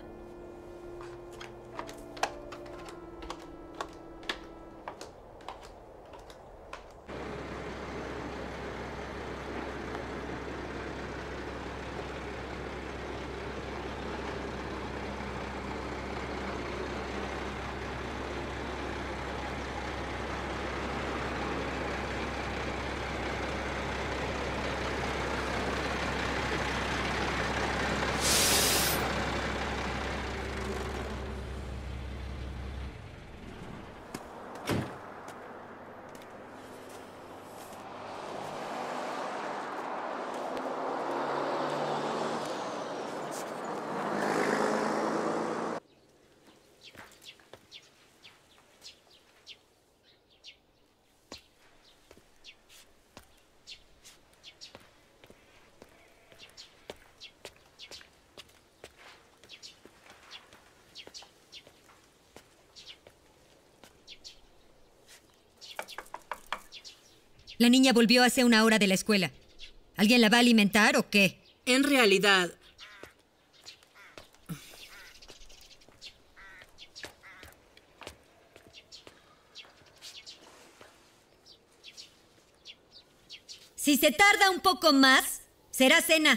Speaker 12: La niña volvió hace una hora de la escuela. ¿Alguien la va a alimentar o qué?
Speaker 2: En realidad...
Speaker 12: Si se tarda un poco más, será cena.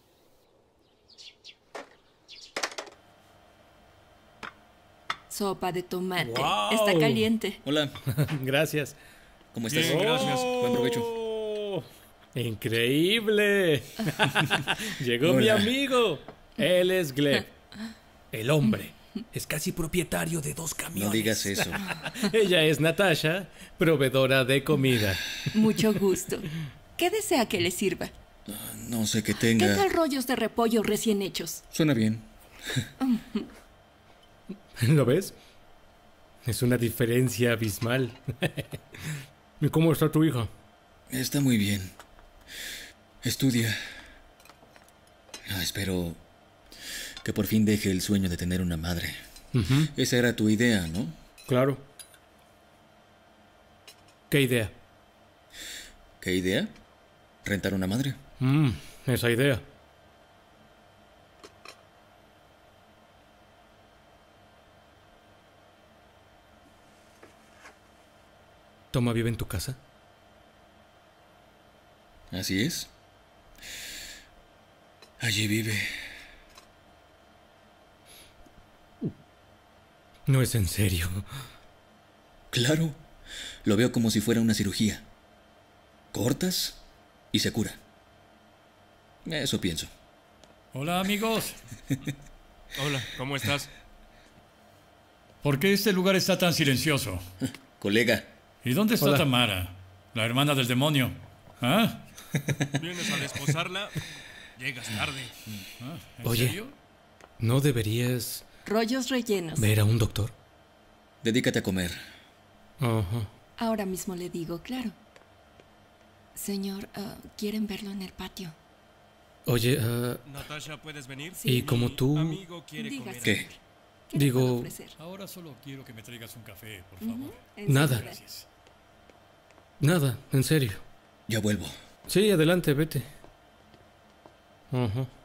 Speaker 20: Sopa de tomate.
Speaker 3: Wow.
Speaker 20: Está caliente.
Speaker 1: Hola.
Speaker 3: Gracias.
Speaker 1: ¿Cómo estás?
Speaker 3: Bien, gracias.
Speaker 1: Buen provecho.
Speaker 3: Oh, increíble. Llegó
Speaker 1: Hola.
Speaker 3: mi amigo. Él es Gleb. El hombre. Es casi propietario de dos camiones.
Speaker 1: No digas eso.
Speaker 3: Ella es Natasha, proveedora de comida.
Speaker 20: Mucho gusto. ¿Qué desea que le sirva?
Speaker 1: No sé qué
Speaker 20: ¿Qué
Speaker 1: tenga.
Speaker 20: tal rollos de repollo recién hechos?
Speaker 1: Suena bien.
Speaker 3: ¿Lo ves? Es una diferencia abismal. ¿Y cómo está tu hija?
Speaker 1: Está muy bien. Estudia. Ah, espero que por fin deje el sueño de tener una madre.
Speaker 3: Ujú.
Speaker 1: Esa era tu idea, ¿no?
Speaker 3: Claro. ¿Qué idea?
Speaker 1: ¿Qué idea? ¿Rentar una madre?
Speaker 3: Mm, esa idea. ¿Toma vive en tu casa?
Speaker 1: Así es. Allí vive.
Speaker 3: No es en serio.
Speaker 1: Claro. Lo veo como si fuera una cirugía. Cortas y se cura. Eso pienso.
Speaker 13: Hola, amigos.
Speaker 14: Hola, ¿cómo estás?
Speaker 13: ¿Por qué este lugar está tan silencioso?
Speaker 1: Colega.
Speaker 13: ¿Y dónde está
Speaker 3: Hola.
Speaker 13: Tamara? La hermana del demonio. ¿Ah?
Speaker 14: ¿Vienes a desposarla? Llegas tarde.
Speaker 13: Ah, ¿en
Speaker 3: Oye,
Speaker 13: serio?
Speaker 3: ¿no deberías
Speaker 20: Rollos rellenos.
Speaker 3: ver a un doctor?
Speaker 1: Dedícate a comer.
Speaker 3: Ajá.
Speaker 20: Ahora mismo le digo, claro. Señor, ah, ¿quieren verlo en el patio?
Speaker 3: Oye, ah,
Speaker 14: Natasha, ¿puedes venir?
Speaker 3: y como
Speaker 14: Mi
Speaker 3: tú...
Speaker 14: amigo quiere
Speaker 20: Diga,
Speaker 14: comer.
Speaker 1: ¿Qué?
Speaker 20: ¿Qué le puedo
Speaker 3: Digo,
Speaker 20: ofrecer?
Speaker 13: Ahora solo quiero que me traigas un café, por
Speaker 20: Ujú,
Speaker 13: favor.
Speaker 3: Nada.
Speaker 20: enseguida.
Speaker 13: Gracias.
Speaker 3: nada, en serio.
Speaker 1: Ya vuelvo.
Speaker 3: Sí, adelante, vete. Ajá.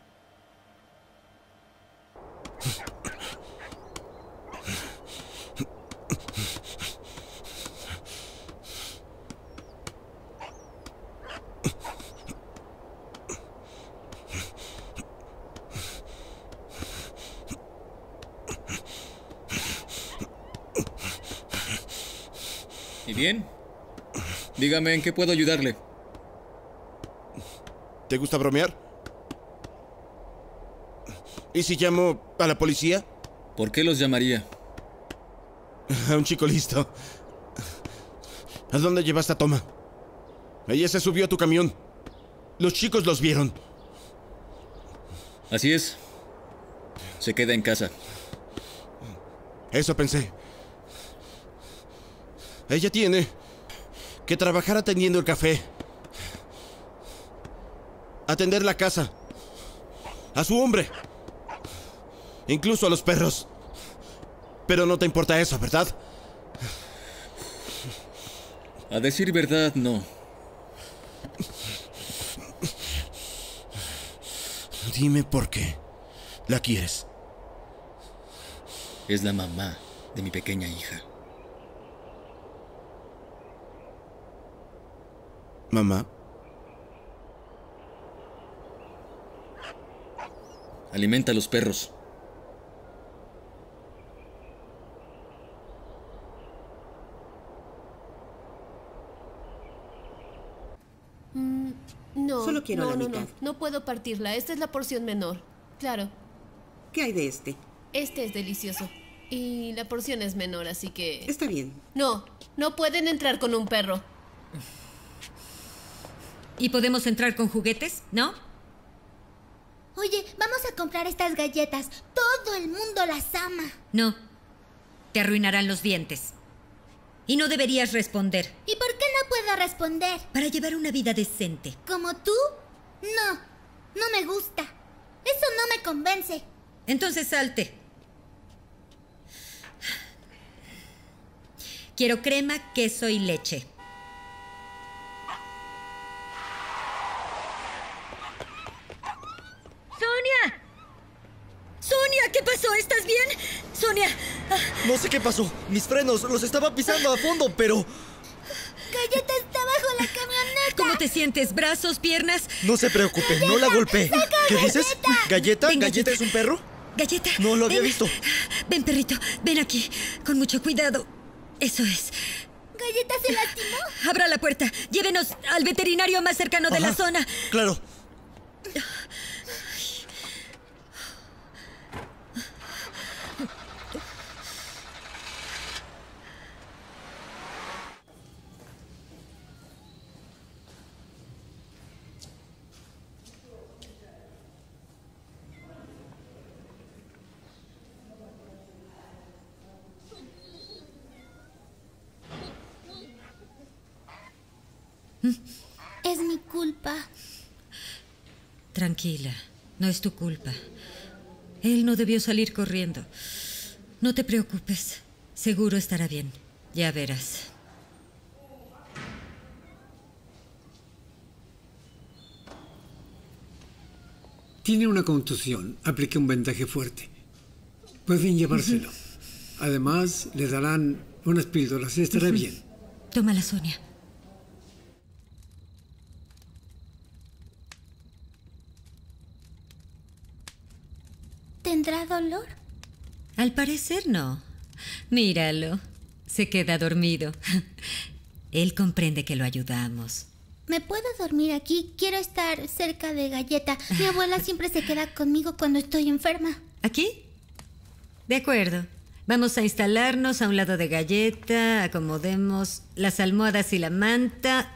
Speaker 1: ¿Y bien? Dígame en qué puedo ayudarle.
Speaker 18: ¿Te gusta bromear? ¿Y si llamo a la policía?
Speaker 1: ¿Por qué los llamaría?
Speaker 18: A un chico listo. ¿A dónde llevaste a Toma? Ella se subió a tu camión. Los chicos los vieron.
Speaker 1: Así es. Se queda en casa.
Speaker 18: Eso pensé. Ella tiene que trabajar atendiendo el café. Atender la casa. A su hombre. Incluso a los perros. Pero no te importa eso, ¿verdad?
Speaker 1: A decir verdad, no.
Speaker 18: Dime por qué la quieres.
Speaker 1: Es la mamá de mi pequeña hija.
Speaker 18: ¿Mamá?
Speaker 1: Alimenta a los perros.
Speaker 21: Mm, no.
Speaker 2: Solo quiero
Speaker 21: no,
Speaker 2: la
Speaker 21: no,
Speaker 2: mitad.
Speaker 21: No, no puedo partirla. Esta es la porción menor. Claro.
Speaker 2: ¿Qué hay de este?
Speaker 21: Este es delicioso. Y la porción es menor, así que...
Speaker 2: Está bien.
Speaker 21: No, no pueden entrar con un perro.
Speaker 12: ¿Y podemos entrar con juguetes? ¿No?
Speaker 9: Oye, vamos a comprar estas galletas. Todo el mundo las ama.
Speaker 12: No. Te arruinarán los dientes. Y no deberías responder.
Speaker 9: ¿Y por qué no puedo responder?
Speaker 12: Para llevar una vida decente.
Speaker 9: ¿Como tú? No, no me gusta. Eso no me convence.
Speaker 12: Entonces salte. Quiero crema, queso y leche. ¡Sonia! ¡Sonia! ¿Qué pasó? ¿Estás bien? Sonia.
Speaker 22: No sé qué pasó. Mis frenos los estaba pisando a fondo, pero...
Speaker 9: Galleta está bajo la camioneta.
Speaker 12: ¿Cómo te sientes? ¿Brazos, piernas?
Speaker 22: No se preocupe, no la golpeé. ¿Qué dices? ¿Galleta?
Speaker 12: Ven,
Speaker 22: ¿Galleta es un perro?
Speaker 12: Galleta.
Speaker 22: No lo había
Speaker 12: ven.
Speaker 22: visto.
Speaker 12: Ven, perrito. Ven aquí. Con mucho cuidado. Eso es.
Speaker 9: ¿Galleta se lastimó?
Speaker 12: Abra la puerta. Llévenos al veterinario más cercano de
Speaker 22: Ajá,
Speaker 12: la zona.
Speaker 22: Claro.
Speaker 9: Es mi culpa.
Speaker 12: Tranquila, no es tu culpa. Él no debió salir corriendo. No te preocupes, seguro estará bien. Ya verás.
Speaker 23: Tiene una contusión. Apliqué un vendaje fuerte. Pueden llevárselo. Además, le darán unas píldoras y estará bien.
Speaker 12: Tómala, Sonia.
Speaker 9: ¿Tendrá dolor?
Speaker 12: Al parecer no. Míralo. Se queda dormido. Él comprende que lo ayudamos.
Speaker 9: ¿Me puedo dormir aquí? Quiero estar cerca de Galleta. Mi abuela siempre se queda conmigo cuando estoy enferma.
Speaker 12: ¿Aquí? De acuerdo. Vamos a instalarnos a un lado de Galleta. Acomodemos las almohadas y la manta.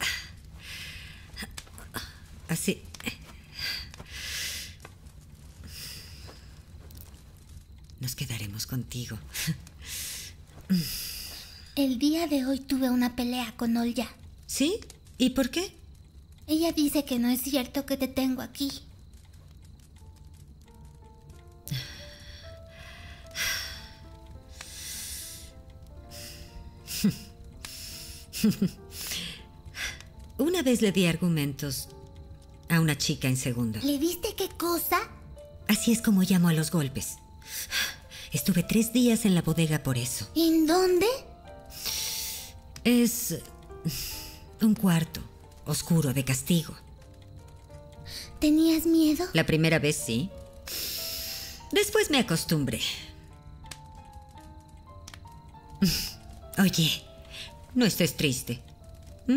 Speaker 12: Así. Nos quedaremos contigo.
Speaker 9: El día de hoy tuve una pelea con Olya.
Speaker 12: ¿Sí? ¿Y por qué?
Speaker 9: Ella dice que no es cierto que te tengo aquí.
Speaker 12: Una vez le di argumentos a una chica en segundo.
Speaker 9: ¿Le diste qué cosa?
Speaker 12: Así es como llamo a los golpes. Estuve tres días en la bodega por eso.
Speaker 9: ¿En dónde?
Speaker 12: Es un cuarto oscuro de castigo.
Speaker 9: ¿Tenías miedo?
Speaker 12: La primera vez sí. Después me acostumbré. Oye, no estés triste. ¿Mm?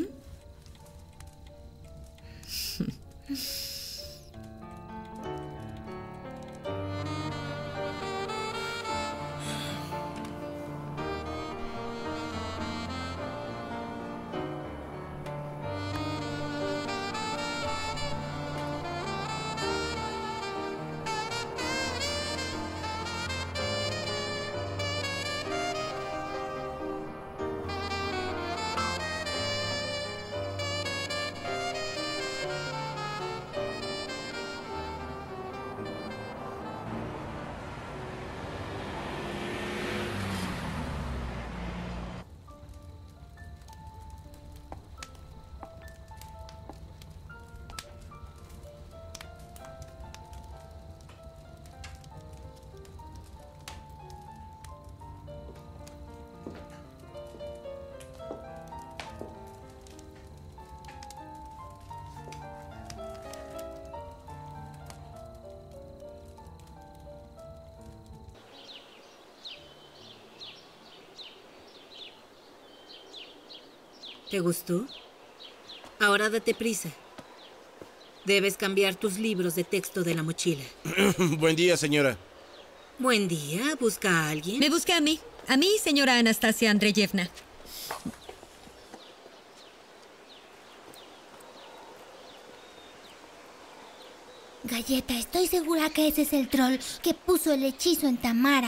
Speaker 2: ¿Te gustó? Ahora date prisa. Debes cambiar tus libros de texto de la mochila.
Speaker 18: Buen día, señora.
Speaker 2: Buen día. ¿Busca a alguien?
Speaker 12: Me busca a mí. A mí, señora Anastasia Andreyevna.
Speaker 9: Galleta, estoy segura que ese es el troll que puso el hechizo en Tamara.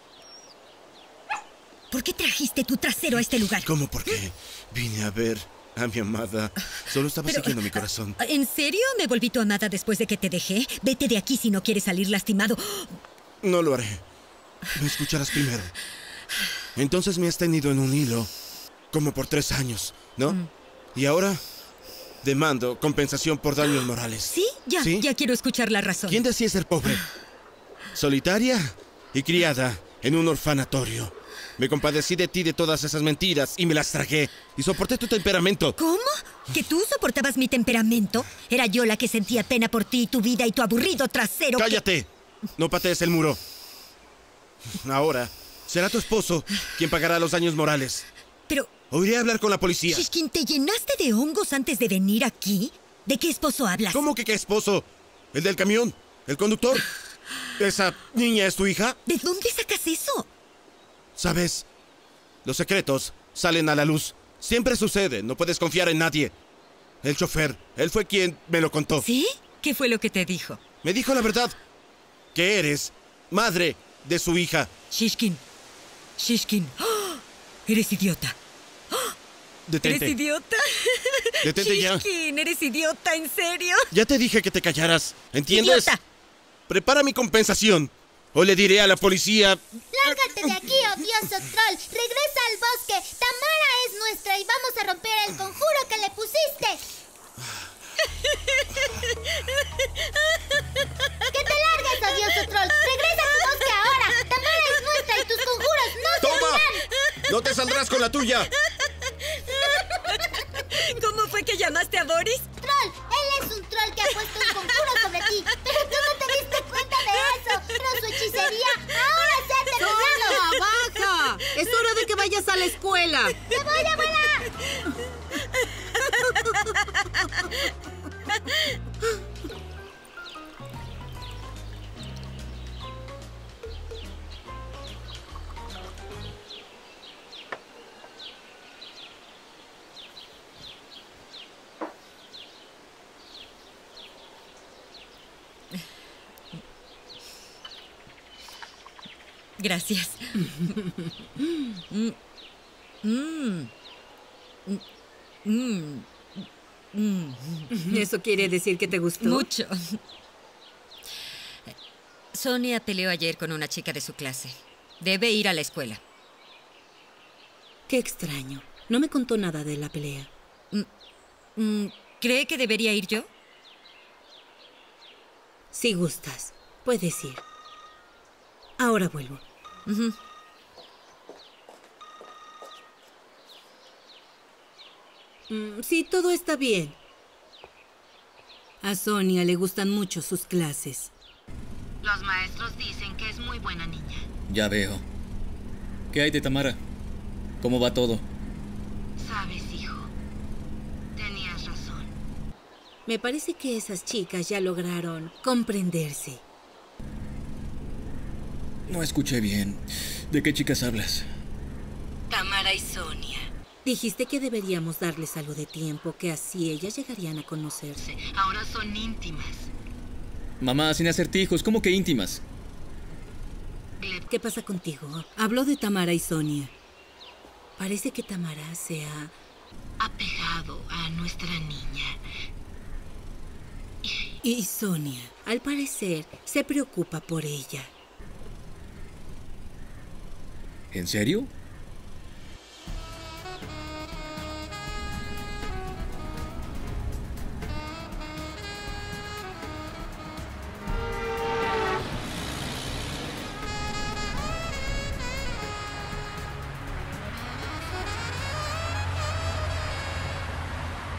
Speaker 12: ¿Por qué trajiste tu trasero a este lugar?
Speaker 18: ¿Cómo por qué? Vine a ver a mi amada. Solo estaba
Speaker 12: Pero,
Speaker 18: siguiendo mi corazón.
Speaker 12: ¿En serio me volví tu amada después de que te dejé? Vete de aquí si no quieres salir lastimado.
Speaker 18: No lo haré. Me escucharás primero. Entonces me has tenido en un hilo, como por tres años, ¿no? Mm. Y ahora demando compensación por daños morales.
Speaker 12: ¿Sí? Ya, ¿Sí? ya quiero escuchar la razón.
Speaker 18: ¿Quién decía ser pobre? Solitaria y criada en un orfanatorio. Me compadecí de ti de todas esas mentiras y me las tragué. Y soporté tu temperamento.
Speaker 12: ¿Cómo? ¿Que tú soportabas mi temperamento? Era yo la que sentía pena por ti, tu vida y tu aburrido trasero.
Speaker 18: ¡Cállate! Que... No patees el muro. Ahora será tu esposo quien pagará los daños morales.
Speaker 12: Pero...
Speaker 18: O iré a hablar con la policía.
Speaker 12: Shishkin, ¿te llenaste de hongos antes de venir aquí? ¿De qué esposo hablas?
Speaker 18: ¿Cómo que qué esposo? ¿El del camión? ¿El conductor? ¿Esa niña es tu hija?
Speaker 12: ¿De dónde sacas eso?
Speaker 18: ¿Sabes? Los secretos salen a la luz. Siempre sucede, no puedes confiar en nadie. El chofer, él fue quien me lo contó.
Speaker 12: ¿Sí? ¿Qué fue lo que te dijo?
Speaker 18: Me dijo la verdad. Que eres madre de su hija.
Speaker 12: Shishkin. Shishkin. ¡Oh! Eres idiota. ¡Oh!
Speaker 18: Detente.
Speaker 12: ¿Eres idiota?
Speaker 18: Detente ya.
Speaker 12: Shishkin, ¿eres idiota? ¿En serio?
Speaker 18: Ya te dije que te callaras. ¿Entiendes?
Speaker 12: ¡Idiota!
Speaker 18: Prepara mi compensación. O le diré a la policía...
Speaker 9: ¡Lárgate de aquí, odioso troll! ¡Regresa al bosque! ¡Tamara es nuestra y vamos a romper el conjuro que le pusiste! ¡Que te largues, odioso troll! ¡Regresa a tu bosque ahora! ¡Tamara es nuestra y tus conjuros no
Speaker 18: ¡Toma!
Speaker 9: servirán!
Speaker 18: ¡No te saldrás con la tuya!
Speaker 12: ¿Cómo fue que llamaste a Boris?
Speaker 9: ¡Troll! Él es un troll que ha puesto un conjuro sobre ti. Pero tú no te diste cuenta de eso. Pero su hechicería ahora se ha terminado.
Speaker 2: ¡Sonia, baja! Es hora de que vayas a la escuela.
Speaker 9: ¡Me voy, abuela!
Speaker 12: Gracias. mm. Mm. Mm. Mm.
Speaker 2: ¿Eso quiere decir que te gustó?
Speaker 12: Mucho. Sonia peleó ayer con una chica de su clase. Debe ir a la escuela.
Speaker 2: Qué extraño. No me contó nada de la pelea.
Speaker 12: Mm. ¿Cree que debería ir yo?
Speaker 2: Si gustas, puedes ir. Ahora vuelvo.
Speaker 12: Uh-huh.
Speaker 2: mm, sí, todo está bien. A Sonia le gustan mucho sus clases. Los maestros dicen que es muy buena niña.
Speaker 1: Ya veo. ¿Qué hay de Tamara? ¿Cómo va todo?
Speaker 2: Sabes, hijo, tenías razón. Me parece que esas chicas ya lograron comprenderse.
Speaker 1: No escuché bien. ¿De qué chicas hablas?
Speaker 2: Tamara y Sonia. Dijiste que deberíamos darles algo de tiempo, que así ellas llegarían a conocerse. Ahora son íntimas.
Speaker 1: Mamá, sin acertijos, ¿cómo que íntimas?
Speaker 2: ¿Qué pasa contigo? Habló de Tamara y Sonia. Parece que Tamara se ha apegado a nuestra niña. Y Sonia, al parecer, se preocupa por ella.
Speaker 1: ¿En serio?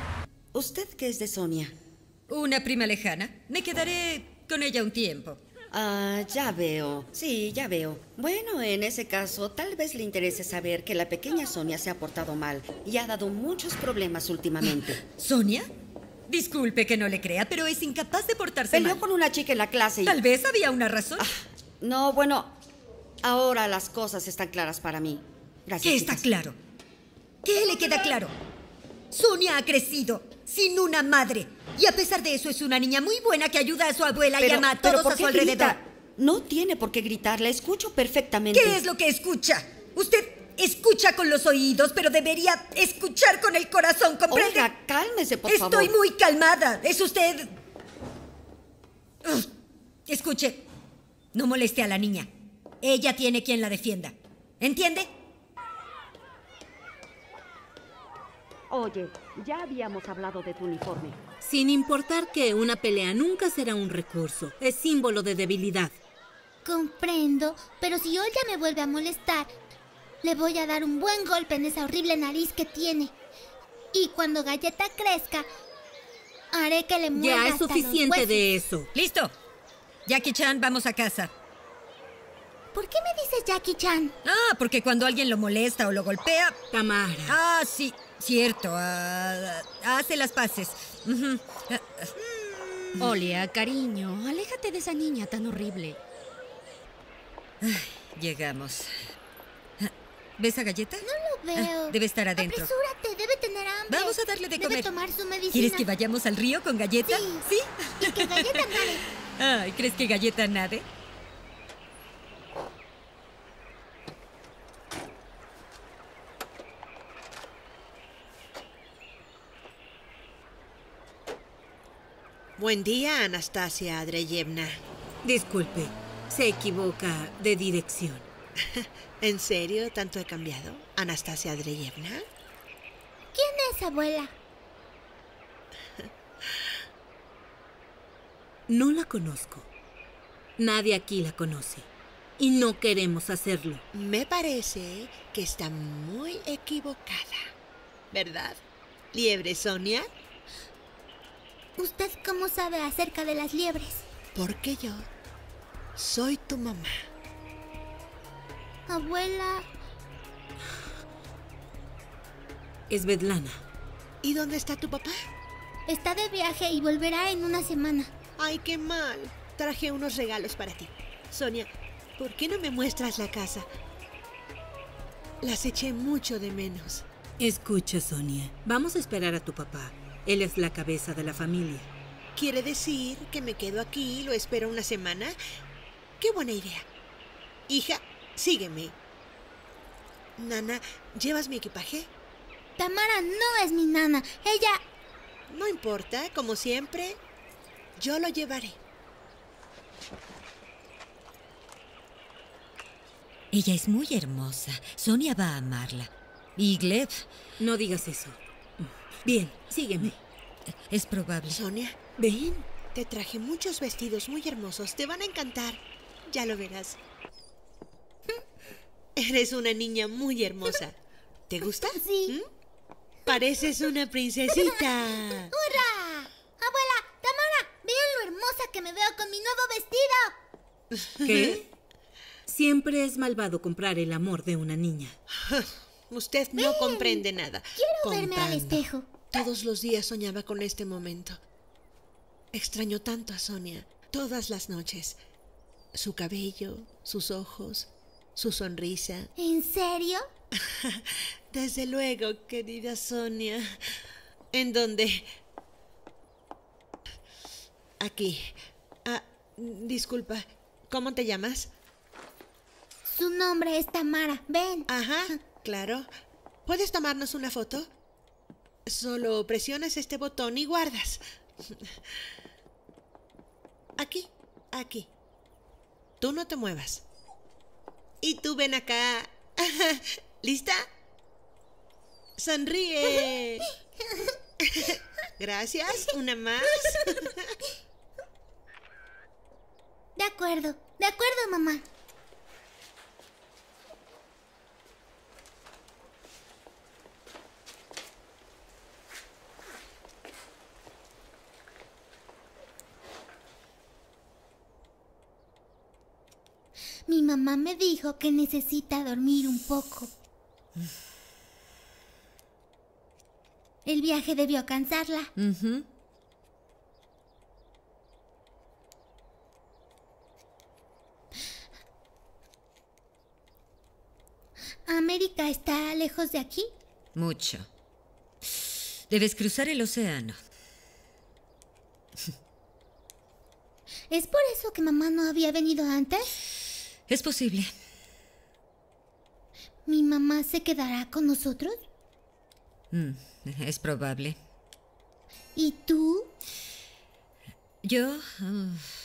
Speaker 4: ¿Usted qué es de Sonia?
Speaker 12: Una prima lejana. Me quedaré con ella un tiempo.
Speaker 4: Ah, ya veo. Sí, ya veo. Bueno, en ese caso, tal vez le interese saber que la pequeña Sonia se ha portado mal y ha dado muchos problemas últimamente.
Speaker 12: ¿Sonia? Disculpe que no le crea, pero es incapaz de portarse
Speaker 4: Peleó
Speaker 12: mal.
Speaker 4: con una chica en la clase y...
Speaker 12: Tal vez había una razón.
Speaker 4: Ah, no, bueno, ahora las cosas están claras para mí. Gracias,
Speaker 12: ¿Qué está
Speaker 4: chicas.
Speaker 12: claro? ¿Qué le queda claro? Sonia ha crecido sin una madre. Y a pesar de eso es una niña muy buena que ayuda a su abuela y
Speaker 4: Pero-
Speaker 12: ama a
Speaker 4: pero
Speaker 12: todos
Speaker 4: ¿por
Speaker 12: a
Speaker 4: qué
Speaker 12: su alrededor.
Speaker 4: grita? No tiene por qué gritar, la escucho perfectamente.
Speaker 12: ¿Qué es lo que escucha? Usted escucha con los oídos, pero debería escuchar con el corazón, ¿comprende?
Speaker 4: Oiga, cálmese, por
Speaker 12: Estoy
Speaker 4: favor.
Speaker 12: muy calmada. ¿Es usted...? Ugh. Escuche, no moleste a la niña. Ella tiene quien la defienda. ¿Entiende?
Speaker 4: Oye, ya habíamos hablado de tu uniforme.
Speaker 2: Sin importar que una pelea nunca será un recurso, es símbolo de debilidad.
Speaker 9: Comprendo, pero si hoy ya me vuelve a molestar, le voy a dar un buen golpe en esa horrible nariz que tiene. Y cuando Galleta crezca, haré que le muerda
Speaker 2: Ya es
Speaker 9: hasta los
Speaker 2: suficiente
Speaker 9: huesos.
Speaker 2: de eso.
Speaker 12: Listo. Jackie-chan, vamos a casa.
Speaker 9: ¿Por qué me dices Jackie-chan?
Speaker 12: Ah, porque cuando alguien lo molesta o lo golpea...
Speaker 2: Tamara.
Speaker 12: Ah, sí, cierto. ah, hace las paces. Ujú. Ah, ah.
Speaker 5: Olia, cariño, aléjate de esa niña tan horrible.
Speaker 12: Ay, llegamos. ¿Ves a Galleta?
Speaker 9: No lo veo.
Speaker 12: Ah, debe estar adentro.
Speaker 9: Apresúrate, debe tener hambre.
Speaker 12: Vamos a darle de
Speaker 9: Debe
Speaker 12: comer.
Speaker 9: tomar su medicina.
Speaker 12: ¿Quieres que vayamos al río con Galleta?
Speaker 9: Sí. Y que Galleta nade.
Speaker 12: Ay, ¿crees que Galleta nade?
Speaker 7: Buen día, Anastasia Andreyevna.
Speaker 2: Disculpe, se equivoca de dirección.
Speaker 7: ¿En serio tanto he cambiado, Anastasia Andreyevna?
Speaker 9: ¿Quién es, abuela?
Speaker 2: No la conozco. Nadie aquí la conoce. Y no queremos hacerlo.
Speaker 7: Me parece que está muy equivocada, ¿verdad? Liebre Sonia.
Speaker 9: ¿Usted cómo sabe acerca de las liebres?
Speaker 7: Porque yo soy tu mamá.
Speaker 9: Abuela...
Speaker 2: Es Svetlana.
Speaker 7: ¿Y dónde está tu papá?
Speaker 9: Está de viaje y volverá en una semana.
Speaker 7: Ay, qué mal. Traje unos regalos para ti. Sonia, ¿por qué no me muestras la casa? Las eché mucho de menos.
Speaker 2: Escucha, Sonia. Vamos a esperar a tu papá. Él es la cabeza de la familia.
Speaker 7: ¿Quiere decir que me quedo aquí y lo espero una semana? ¡Qué buena idea! Hija, sígueme. Nana, ¿llevas mi equipaje?
Speaker 9: Tamara no es mi nana. Ella...
Speaker 7: No importa, como siempre, yo lo llevaré.
Speaker 12: Ella es muy hermosa. Sonia va a amarla. Y Gleb...
Speaker 2: No digas eso. Bien, sígueme.
Speaker 12: Es probable.
Speaker 7: Sonia,
Speaker 2: ven.
Speaker 7: Te traje muchos vestidos muy hermosos. Te van a encantar. Ya lo verás. Eres una niña muy hermosa. ¿Te gusta?
Speaker 9: Sí.
Speaker 7: ¿Mm? Pareces una princesita.
Speaker 9: ¡Hurra! Abuela, Tamara, vean lo hermosa que me veo con mi nuevo vestido.
Speaker 2: ¿Qué? Siempre es malvado comprar el amor de una niña.
Speaker 7: Usted no
Speaker 9: Ven.
Speaker 7: comprende nada.
Speaker 9: Quiero verme al
Speaker 7: Comprando.
Speaker 9: espejo.
Speaker 7: Todos los días soñaba con este momento. Extraño tanto a Sonia. Todas las noches. Su cabello, sus ojos, su sonrisa.
Speaker 9: ¿En serio?
Speaker 7: Desde luego, querida Sonia. ¿En dónde? Aquí. Ah, disculpa. ¿Cómo te llamas?
Speaker 9: Su nombre es Tamara. Ven.
Speaker 7: Ajá, claro. ¿Puedes tomarnos una foto? Solo presionas este botón y guardas. Aquí, aquí. Tú no te muevas. Y tú ven acá. ¿Lista? Sonríe. Gracias. Una más.
Speaker 9: De acuerdo, de acuerdo, mamá. Mi mamá me dijo que necesita dormir un poco. El viaje debió cansarla.
Speaker 12: Ujú.
Speaker 9: ¿América está lejos de aquí?
Speaker 12: Mucho. Debes cruzar el océano.
Speaker 9: ¿Es por eso que mamá no había venido antes?
Speaker 12: Es posible.
Speaker 9: ¿Mi mamá se quedará con nosotros?
Speaker 12: Mm, es probable.
Speaker 9: ¿Y tú?
Speaker 12: Yo... uh,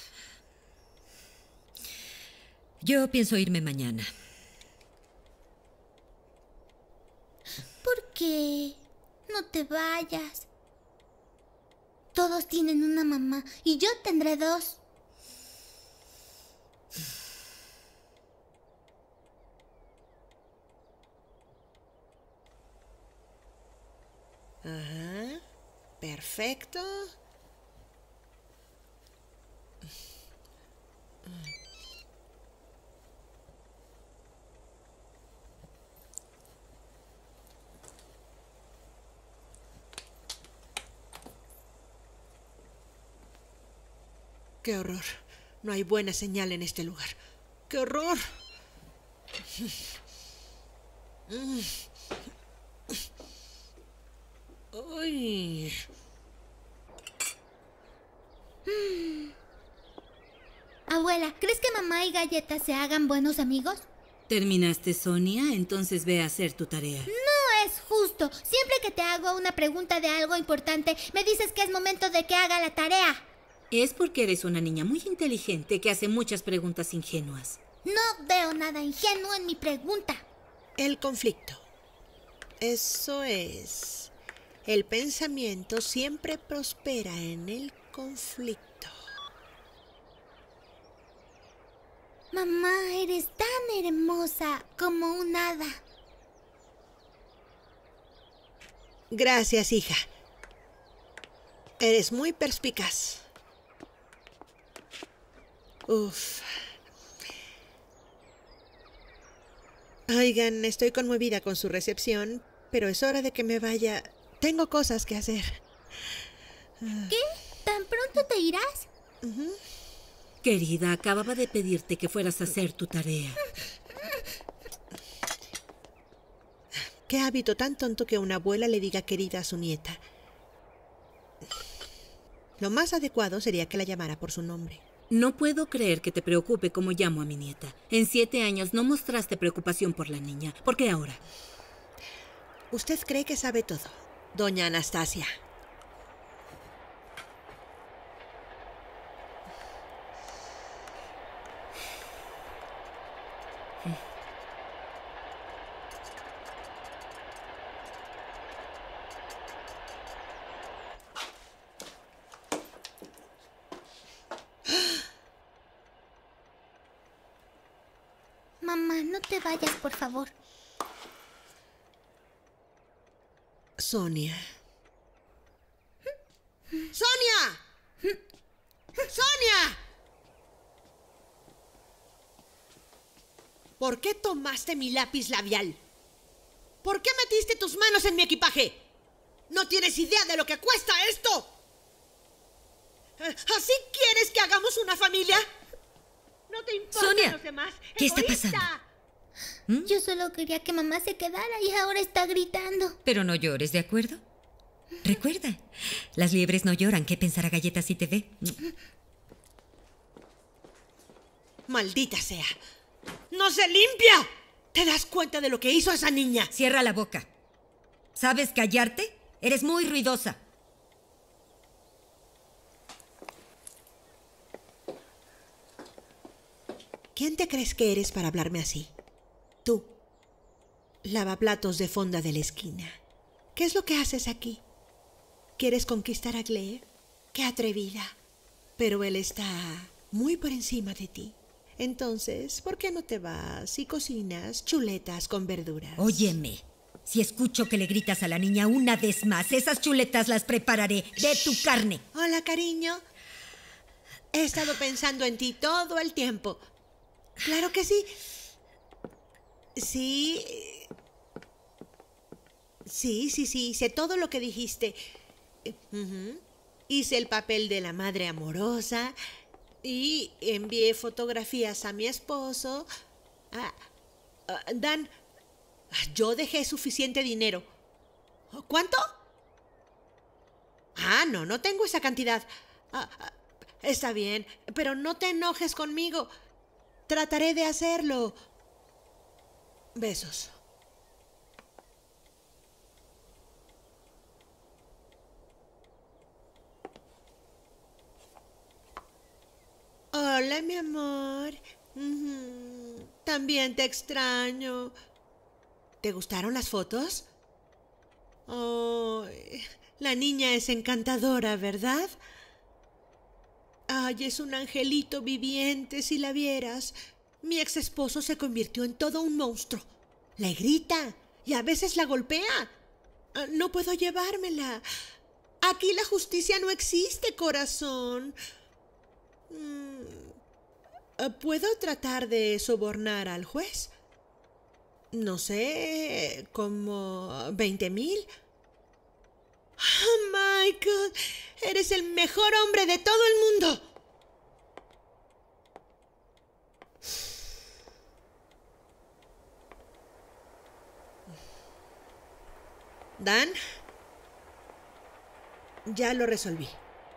Speaker 12: yo pienso irme mañana.
Speaker 9: ¿Por qué? No te vayas. Todos tienen una mamá y yo tendré dos.
Speaker 7: Ajá. Perfecto. ¡Qué horror! No hay buena señal en este lugar. ¡Qué horror! ¡Ay!
Speaker 9: Abuela, ¿crees que mamá y Galleta se hagan buenos amigos?
Speaker 2: ¿Terminaste, Sonia? Entonces ve a hacer tu tarea.
Speaker 9: No es justo. Siempre que te hago una pregunta de algo importante, me dices que es momento de que haga la tarea.
Speaker 2: Es porque eres una niña muy inteligente que hace muchas preguntas ingenuas.
Speaker 9: No veo nada ingenuo en mi pregunta.
Speaker 7: El conflicto. Eso es. El pensamiento siempre prospera en el conflicto.
Speaker 9: Mamá, eres tan hermosa como un hada.
Speaker 7: Gracias, hija. Eres muy perspicaz. Uf. Oigan, estoy conmovida con su recepción, pero es hora de que me vaya. Tengo cosas que hacer.
Speaker 9: ¿Qué? ¿Tan pronto te irás?
Speaker 7: Uh-huh.
Speaker 2: Querida, acababa de pedirte que fueras a hacer tu tarea.
Speaker 7: Qué hábito tan tonto que una abuela le diga querida a su nieta. Lo más adecuado sería que la llamara por su nombre.
Speaker 2: No puedo creer que te preocupe cómo llamo a mi nieta. En siete años no mostraste preocupación por la niña. ¿Por qué ahora?
Speaker 7: Usted cree que sabe todo, doña Anastasia.
Speaker 9: Mamá, no te vayas, por favor.
Speaker 7: Sonia. ¡Sonia! ¡Sonia! ¿Por qué tomaste mi lápiz labial? ¿Por qué metiste tus manos en mi equipaje? ¿No tienes idea de lo que cuesta esto? ¿Así quieres que hagamos una familia? ¿No te importan
Speaker 12: Sonia,
Speaker 7: los demás?
Speaker 12: ¿qué está
Speaker 7: ¡Egoísta!
Speaker 12: pasando? ¿Mm?
Speaker 9: Yo solo quería que mamá se quedara y ahora está gritando.
Speaker 12: Pero no llores, ¿de acuerdo? Recuerda, las liebres no lloran. ¿Qué pensará Galleta si te ve?
Speaker 7: ¡Maldita sea! ¡No se limpia! ¿Te das cuenta de lo que hizo esa niña?
Speaker 12: Cierra la boca. ¿Sabes callarte? Eres muy ruidosa.
Speaker 7: ¿Quién te crees que eres para hablarme así? Tú, lavaplatos de fonda de la esquina. ¿Qué es lo que haces aquí? ¿Quieres conquistar a Gleb? ¡Qué atrevida! Pero él está muy por encima de ti. Entonces, ¿por qué no te vas y cocinas chuletas con verduras?
Speaker 12: Óyeme, si escucho que le gritas a la niña una vez más, esas chuletas las prepararé de tu carne.
Speaker 7: Hola, cariño. He estado pensando en ti todo el tiempo. Claro que sí. Sí. Sí, sí, sí. Hice todo lo que dijiste. Uh-huh. Hice el papel de la madre amorosa y envié fotografías a mi esposo. Ah, ah, Dan, yo dejé suficiente dinero. ¿Cuánto? Ah, no, no tengo esa cantidad. Ah, ah, está bien, pero no te enojes conmigo. Trataré de hacerlo. Besos. Hola, mi amor. Uh-huh. También te extraño. ¿Te gustaron las fotos? Oh, la niña es encantadora, ¿verdad? Ay, es un angelito viviente, si la vieras. Mi ex esposo se convirtió en todo un monstruo. Le grita y a veces la golpea. No puedo llevármela. Aquí la justicia no existe, corazón. ¿Puedo tratar de sobornar al juez? No sé, como veinte mil. Oh, Michael, eres el mejor hombre de todo el mundo. Dan, ya lo resolví.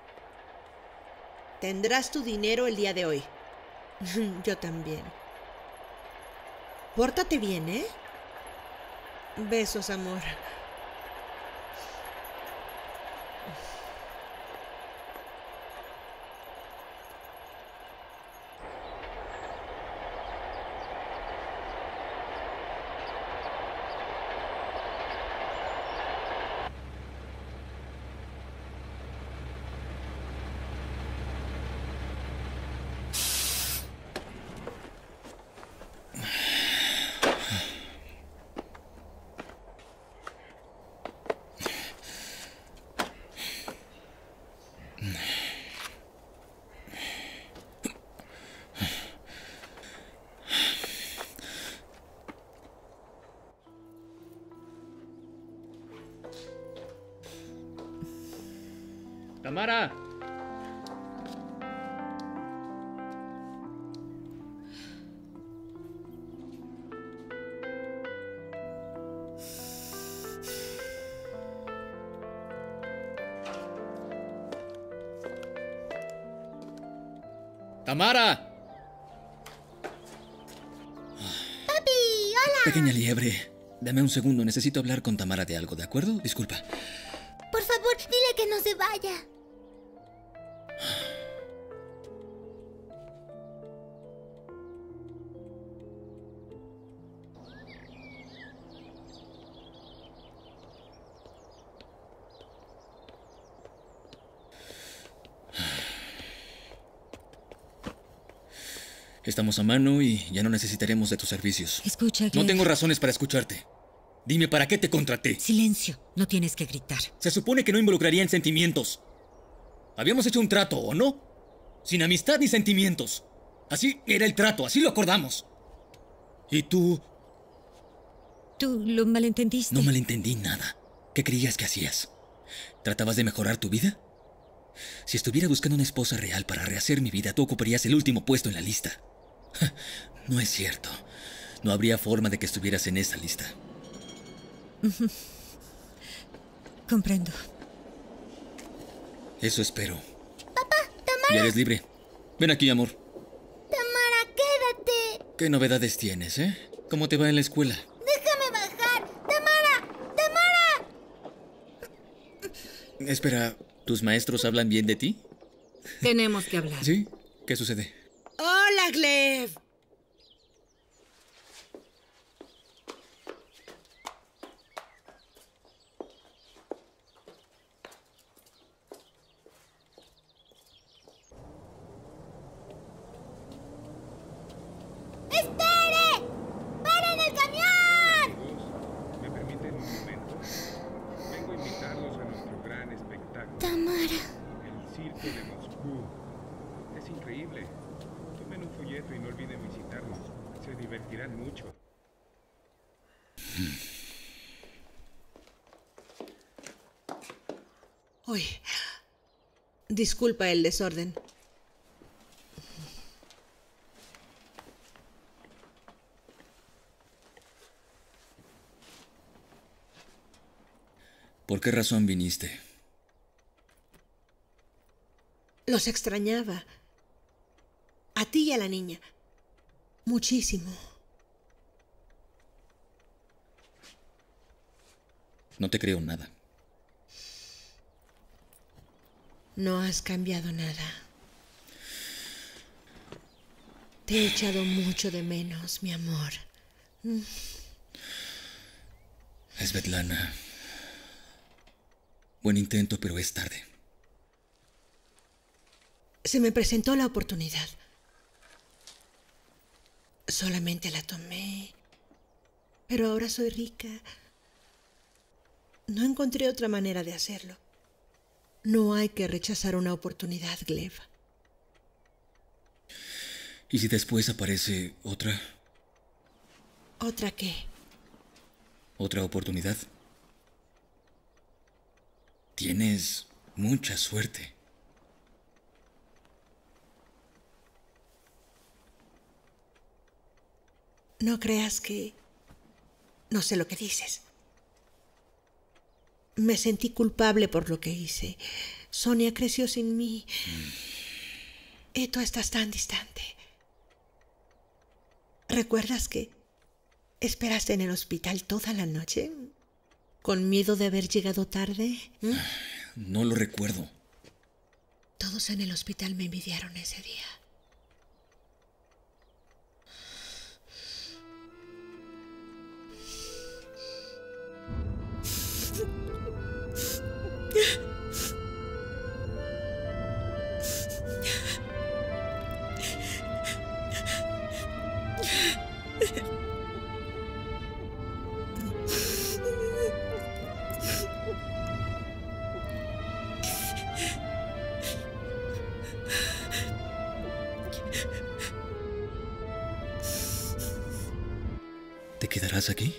Speaker 7: Tendrás tu dinero el día de hoy. Yo también. Pórtate bien, ¿eh? Besos, amor.
Speaker 1: ¡Tamara! ¡Tamara!
Speaker 9: ¡Papi! ¡Hola!
Speaker 1: Pequeña liebre, dame un segundo. Necesito hablar con Tamara de algo, ¿de acuerdo? Disculpa.
Speaker 9: Por favor, dile que no se vaya.
Speaker 1: Estamos a mano y ya no necesitaremos de tus servicios.
Speaker 12: Escucha, Glenn.
Speaker 1: No tengo razones para escucharte. Dime, ¿para qué te contraté?
Speaker 12: Silencio. No tienes que gritar.
Speaker 1: Se supone que no involucraría en sentimientos. Habíamos hecho un trato, ¿o no? Sin amistad ni sentimientos. Así era el trato, así lo acordamos. ¿Y tú?
Speaker 12: Tú lo malentendiste.
Speaker 1: No malentendí nada. ¿Qué creías que hacías? ¿Tratabas de mejorar tu vida? Si estuviera buscando una esposa real para rehacer mi vida, tú ocuparías el último puesto en la lista. No es cierto. No habría forma de que estuvieras en esa lista.
Speaker 12: Comprendo.
Speaker 1: Eso espero.
Speaker 9: Papá, Tamara.
Speaker 1: Ya eres libre. Ven aquí, amor.
Speaker 9: Tamara, quédate.
Speaker 1: ¿Qué novedades tienes, eh? ¿Cómo te va en la escuela?
Speaker 9: Déjame bajar. Tamara, Tamara.
Speaker 1: Espera, ¿tus maestros hablan bien de ti?
Speaker 2: Tenemos que hablar.
Speaker 1: ¿Sí? ¿Qué sucede?
Speaker 7: Hola, Gleb.
Speaker 9: ¡Espere! ¡Paren el camión!
Speaker 6: ¿Me permiten un momento? Vengo a invitarlos a nuestro gran espectáculo.
Speaker 9: Tamara.
Speaker 6: El circo de Moscú. Es increíble. Tomen un folleto y no olviden visitarnos. Se divertirán mucho.
Speaker 7: Uy, disculpa el desorden.
Speaker 1: ¿Por qué razón viniste?
Speaker 7: Los extrañaba. A ti y a la niña. Muchísimo.
Speaker 1: No te creo nada.
Speaker 7: No has cambiado nada. Te he echado mucho de menos, mi amor. Mm.
Speaker 1: Svetlana. Buen intento, pero es tarde.
Speaker 7: Se me presentó la oportunidad. Solamente la tomé. Pero ahora soy rica. No encontré otra manera de hacerlo. No hay que rechazar una oportunidad, Gleb.
Speaker 1: ¿Y si después aparece otra?
Speaker 7: ¿Otra qué?
Speaker 1: ¿Otra oportunidad? Tienes mucha suerte.
Speaker 7: No creas que... No sé lo que dices. Me sentí culpable por lo que hice. Sonia creció sin mí. Mm. Y tú estás tan distante. ¿Recuerdas que esperaste en el hospital toda la noche? ¿Con miedo de haber llegado tarde? ¿Mm?
Speaker 1: No lo recuerdo.
Speaker 7: Todos en el hospital me envidiaron ese día.
Speaker 1: ¿Te quedarás aquí?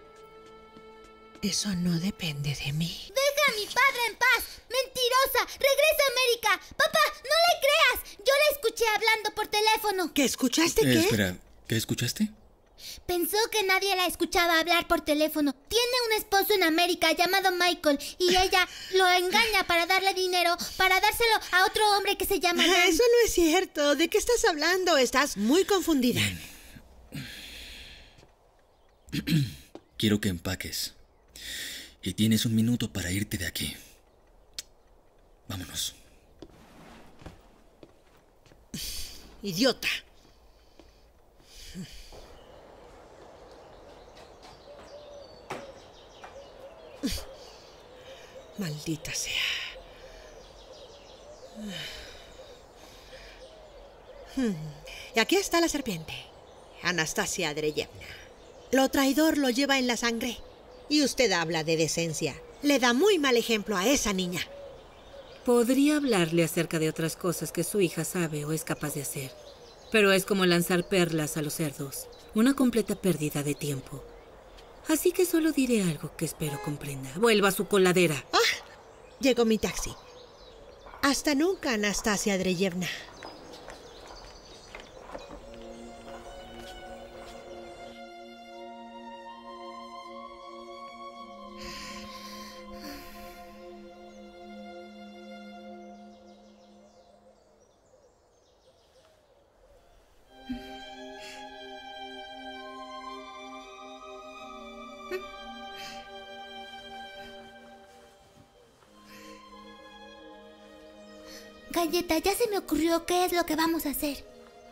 Speaker 7: Eso no depende de mí.
Speaker 9: ¡Deja a mi padre en paz! ¡Mentirosa! ¡Regresa a América! ¡Papá, no le creas! Yo la escuché hablando por teléfono.
Speaker 7: ¿Qué escuchaste?
Speaker 1: Eh,
Speaker 7: ¿Qué?
Speaker 1: espera, ¿qué escuchaste?
Speaker 9: Pensó que nadie la escuchaba hablar por teléfono. Tiene un esposo en América llamado Michael y ella lo engaña para darle dinero, para dárselo a otro hombre que se llama Dan.
Speaker 7: Eso no es cierto. ¿De qué estás hablando? Estás muy confundida.
Speaker 1: Quiero que empaques. Y tienes un minuto para irte de aquí. Vámonos.
Speaker 7: Idiota. Maldita sea. Y aquí está la serpiente, Anastasia Andreyevna. Lo traidor lo lleva en la sangre. Y usted habla de decencia. Le da muy mal ejemplo a esa niña.
Speaker 2: Podría hablarle acerca de otras cosas que su hija sabe o es capaz de hacer. Pero es como lanzar perlas a los cerdos. Una completa pérdida de tiempo. Así que solo diré algo que espero comprenda. Vuelva a su coladera.
Speaker 7: ¡Ah! Llegó mi taxi. Hasta nunca, Anastasia Andreyevna.
Speaker 9: Galleta, ya se me ocurrió qué es lo que vamos a hacer.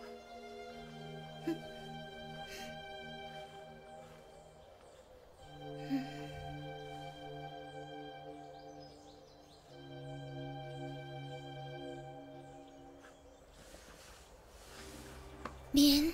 Speaker 9: Bien.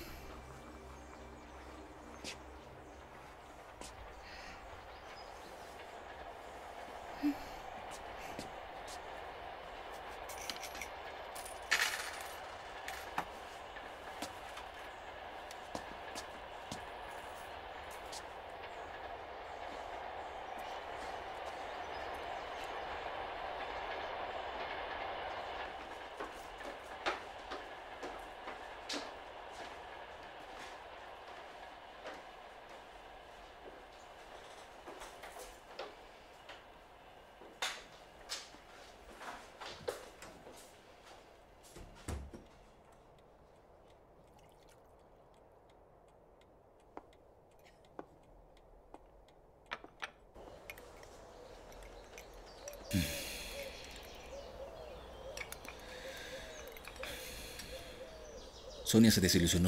Speaker 1: Sonia se desilusionó.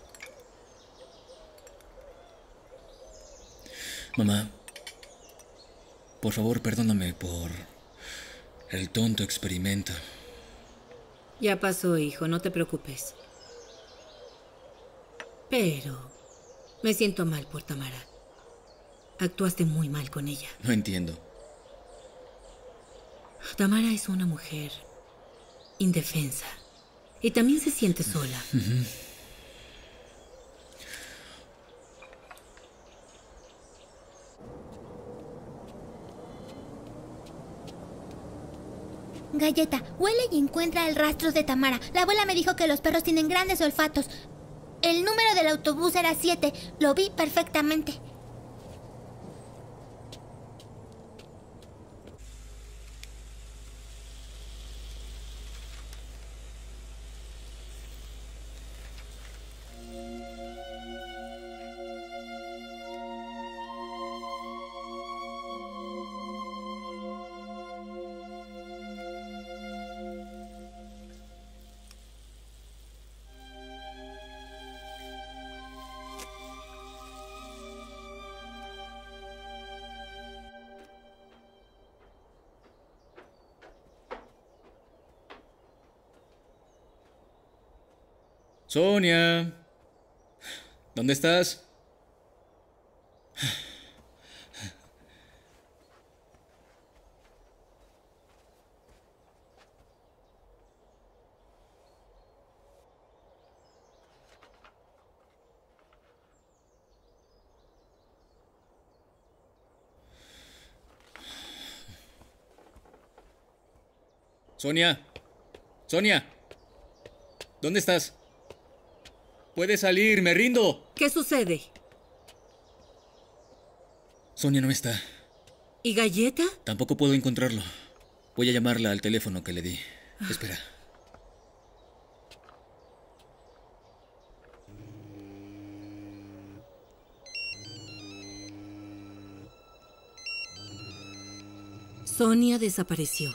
Speaker 1: Mamá, por favor, perdóname por el tonto experimento.
Speaker 2: Ya pasó, hijo, no te preocupes. Pero me siento mal por Tamara. Actuaste muy mal con ella.
Speaker 1: No entiendo.
Speaker 2: Tamara es una mujer indefensa y también se siente sola.
Speaker 1: Ujú.
Speaker 9: Galleta, huele y encuentra el rastro de Tamara. La abuela me dijo que los perros tienen grandes olfatos. El número del autobús era siete. Lo vi perfectamente.
Speaker 1: Sonia, ¿dónde estás? Sonia, Sonia, ¿dónde estás? Puedes salir, me rindo.
Speaker 2: ¿Qué sucede?
Speaker 1: Sonia no está.
Speaker 2: ¿Y Galleta?
Speaker 1: Tampoco puedo encontrarlo. Voy a llamarla al teléfono que le di. Espera.
Speaker 2: Sonia desapareció.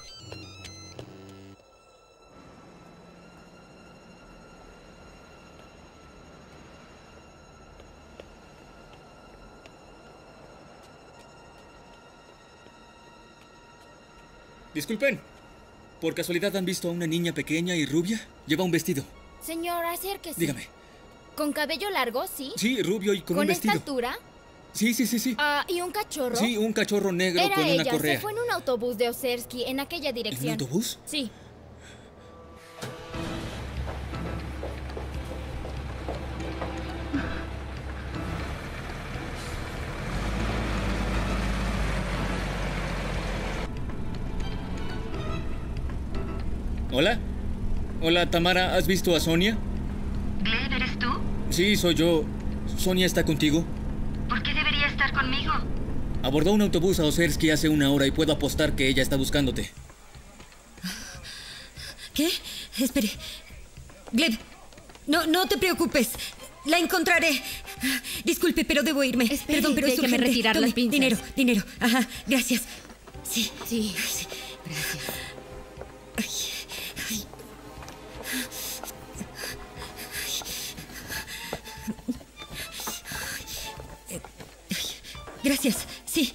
Speaker 1: Disculpen. ¿Por casualidad han visto a una niña pequeña y rubia? Lleva un vestido.
Speaker 10: Señor, acérquese.
Speaker 1: Dígame.
Speaker 10: ¿Con cabello largo, sí?
Speaker 1: Sí, rubio y con, un vestido.
Speaker 10: ¿Con esta altura?
Speaker 1: Sí, sí, sí, sí.
Speaker 10: Ah, ¿y un cachorro?
Speaker 1: Sí, un cachorro negro
Speaker 10: Era
Speaker 1: con
Speaker 10: ella,
Speaker 1: una correa.
Speaker 10: se fue en un autobús de Osersky, en aquella dirección.
Speaker 1: ¿En un autobús?
Speaker 10: Sí.
Speaker 1: ¿Hola? Hola, Tamara, ¿has visto a Sonia?
Speaker 15: Gleb, ¿eres tú?
Speaker 1: Sí, soy yo. ¿Sonia está contigo?
Speaker 15: ¿Por qué debería estar conmigo?
Speaker 1: Abordó un autobús a Osersky hace una hora y puedo apostar que ella está buscándote.
Speaker 12: ¿Qué? Espere. Gleb, no, no te preocupes. La encontraré. Disculpe, pero debo irme.
Speaker 5: Espere,
Speaker 12: Perdón, pero es
Speaker 5: déjeme
Speaker 12: urgente.
Speaker 5: retirar
Speaker 12: Tome,
Speaker 5: las pinzas.
Speaker 12: Dinero, dinero. Ajá, gracias. Sí.
Speaker 5: Sí.
Speaker 12: Sí.
Speaker 5: Gracias.
Speaker 12: Ay, ay. Eh, ay. Gracias. Sí.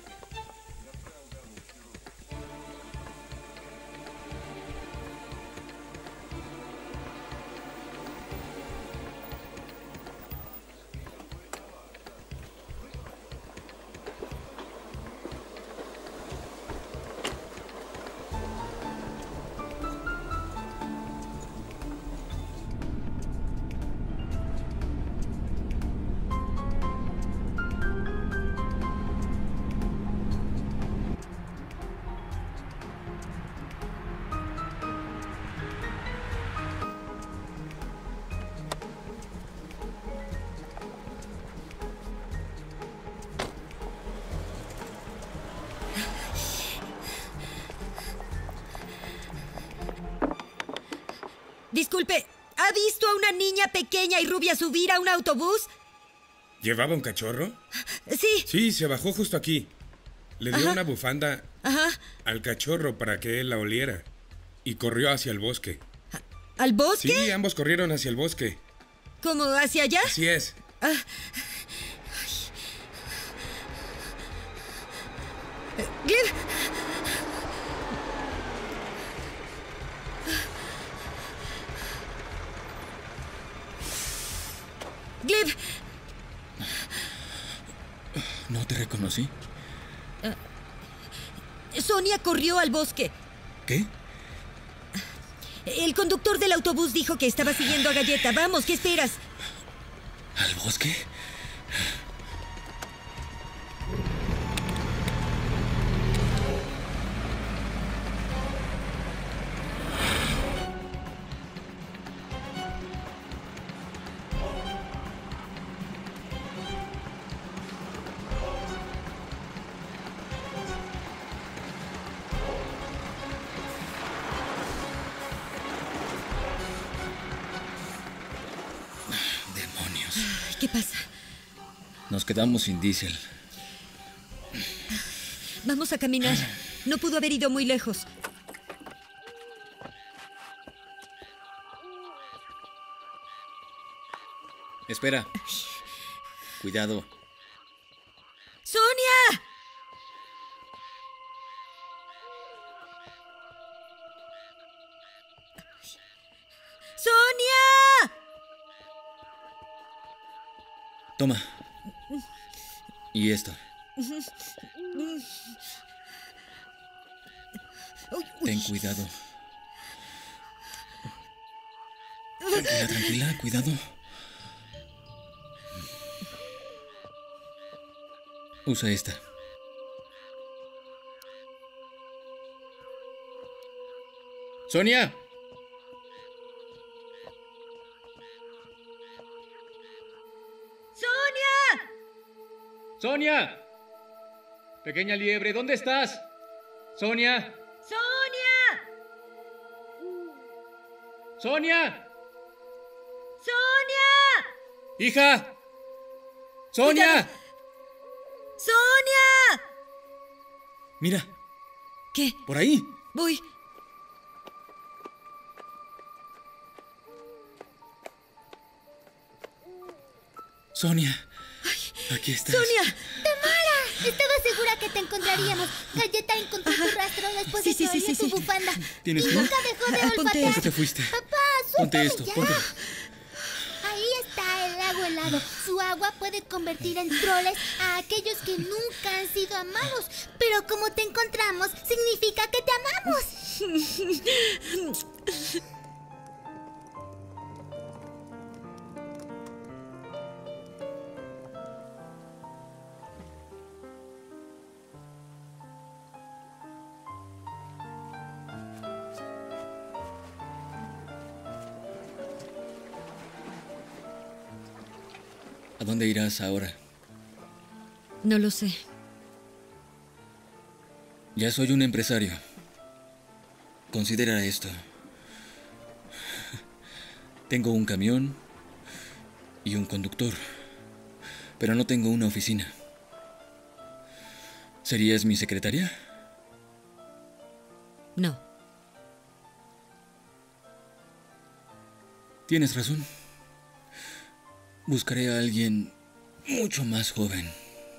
Speaker 12: Disculpe, ¿ha visto a una niña pequeña y rubia subir a un autobús?
Speaker 6: ¿Llevaba un cachorro?
Speaker 12: Sí.
Speaker 6: Sí, se bajó justo aquí. Le dio
Speaker 12: Ajá.
Speaker 6: una bufanda
Speaker 12: Ajá.
Speaker 6: al cachorro para que él la oliera y corrió hacia el bosque.
Speaker 12: ¿Al bosque?
Speaker 6: Sí, ambos corrieron hacia el bosque.
Speaker 12: ¿Cómo? ¿Hacia allá?
Speaker 6: Así es.
Speaker 12: Ah. Gleb. Gleb.
Speaker 1: No te reconocí.
Speaker 12: Sonia corrió al bosque.
Speaker 1: ¿Qué?
Speaker 12: El conductor del autobús dijo que estaba siguiendo a Galleta. Vamos, ¿qué esperas?
Speaker 1: ¿Al bosque?
Speaker 12: ¿Qué pasa?
Speaker 1: Nos quedamos sin diésel.
Speaker 12: Vamos a caminar. No pudo haber ido muy lejos.
Speaker 1: Espera. Cuidado.
Speaker 12: ¡Sonia! ¡Sonia!
Speaker 1: Toma. Y esto. Ten cuidado. Tranquila, tranquila, cuidado. Usa esta. ¡Sonia!
Speaker 12: ¡Sonia!
Speaker 1: ¡Sonia! Pequeña liebre, ¿dónde estás? ¡Sonia!
Speaker 12: ¡Sonia!
Speaker 1: ¡Sonia!
Speaker 12: ¡Sonia!
Speaker 1: ¡Hija! ¡Sonia!
Speaker 12: ¡Sonia!
Speaker 1: Mira.
Speaker 12: ¿Qué?
Speaker 1: Por ahí.
Speaker 12: Voy.
Speaker 1: Sonia. Aquí estás.
Speaker 12: ¡Sonia!
Speaker 9: ¡Tamara! Estaba segura que te encontraríamos. Galleta encontró tu rastro después
Speaker 12: Sí,
Speaker 9: de
Speaker 12: sí,
Speaker 9: que
Speaker 12: sí,
Speaker 9: olía
Speaker 12: sí,
Speaker 9: tu
Speaker 12: sí.
Speaker 9: bufanda.
Speaker 1: ¿Tienes
Speaker 9: y
Speaker 1: frío?
Speaker 9: nunca dejó de
Speaker 12: Ah, ponte
Speaker 9: olfatear.
Speaker 1: ¿Por qué te fuiste?
Speaker 9: Papá,
Speaker 1: Ponte
Speaker 9: suéltame
Speaker 1: esto,
Speaker 9: ya.
Speaker 1: ponte.
Speaker 9: Ahí está el lago helado. Su agua puede convertir en troles a aquellos que nunca han sido amados. Pero como te encontramos, significa que te amamos.
Speaker 1: ¿A dónde irás ahora?
Speaker 12: No lo sé.
Speaker 1: Ya soy un empresario. Considera esto. Tengo un camión y un conductor, pero no tengo una oficina. ¿Serías mi secretaria?
Speaker 12: No.
Speaker 1: Tienes razón. Buscaré a alguien mucho más joven.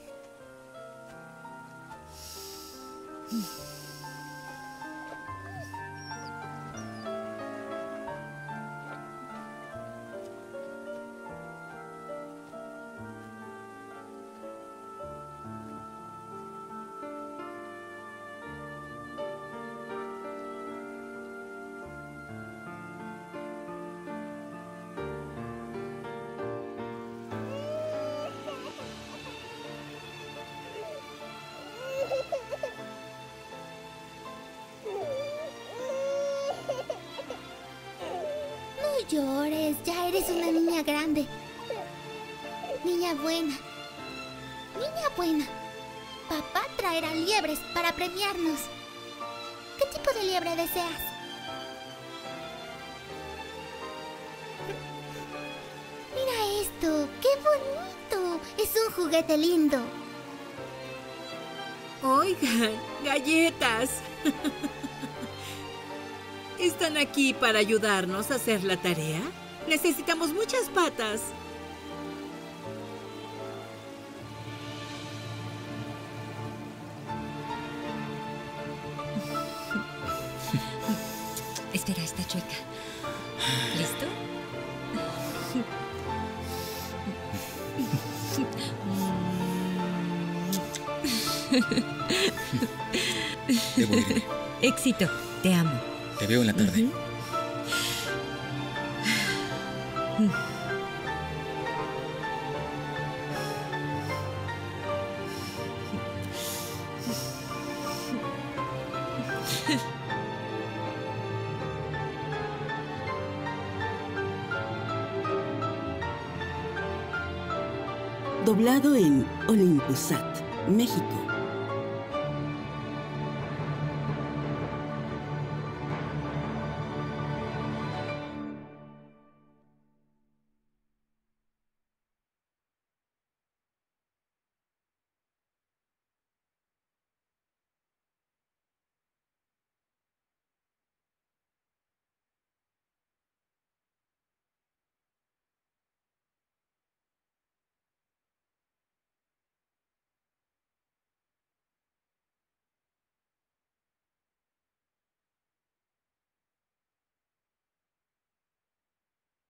Speaker 9: No llores, ya eres una niña grande. Niña buena. Niña buena. Papá traerá liebres para premiarnos. ¿Qué tipo de liebre deseas? Mira esto, qué bonito. Es un juguete lindo.
Speaker 2: Oigan, galletas. ¿Están aquí para ayudarnos a hacer la tarea? Necesitamos muchas patas.
Speaker 12: Espera, está chueca. ¿Listo?
Speaker 1: Debo irme.
Speaker 12: Éxito. Te amo.
Speaker 1: Te veo en la tarde.
Speaker 11: Doblado en Olympusat, México.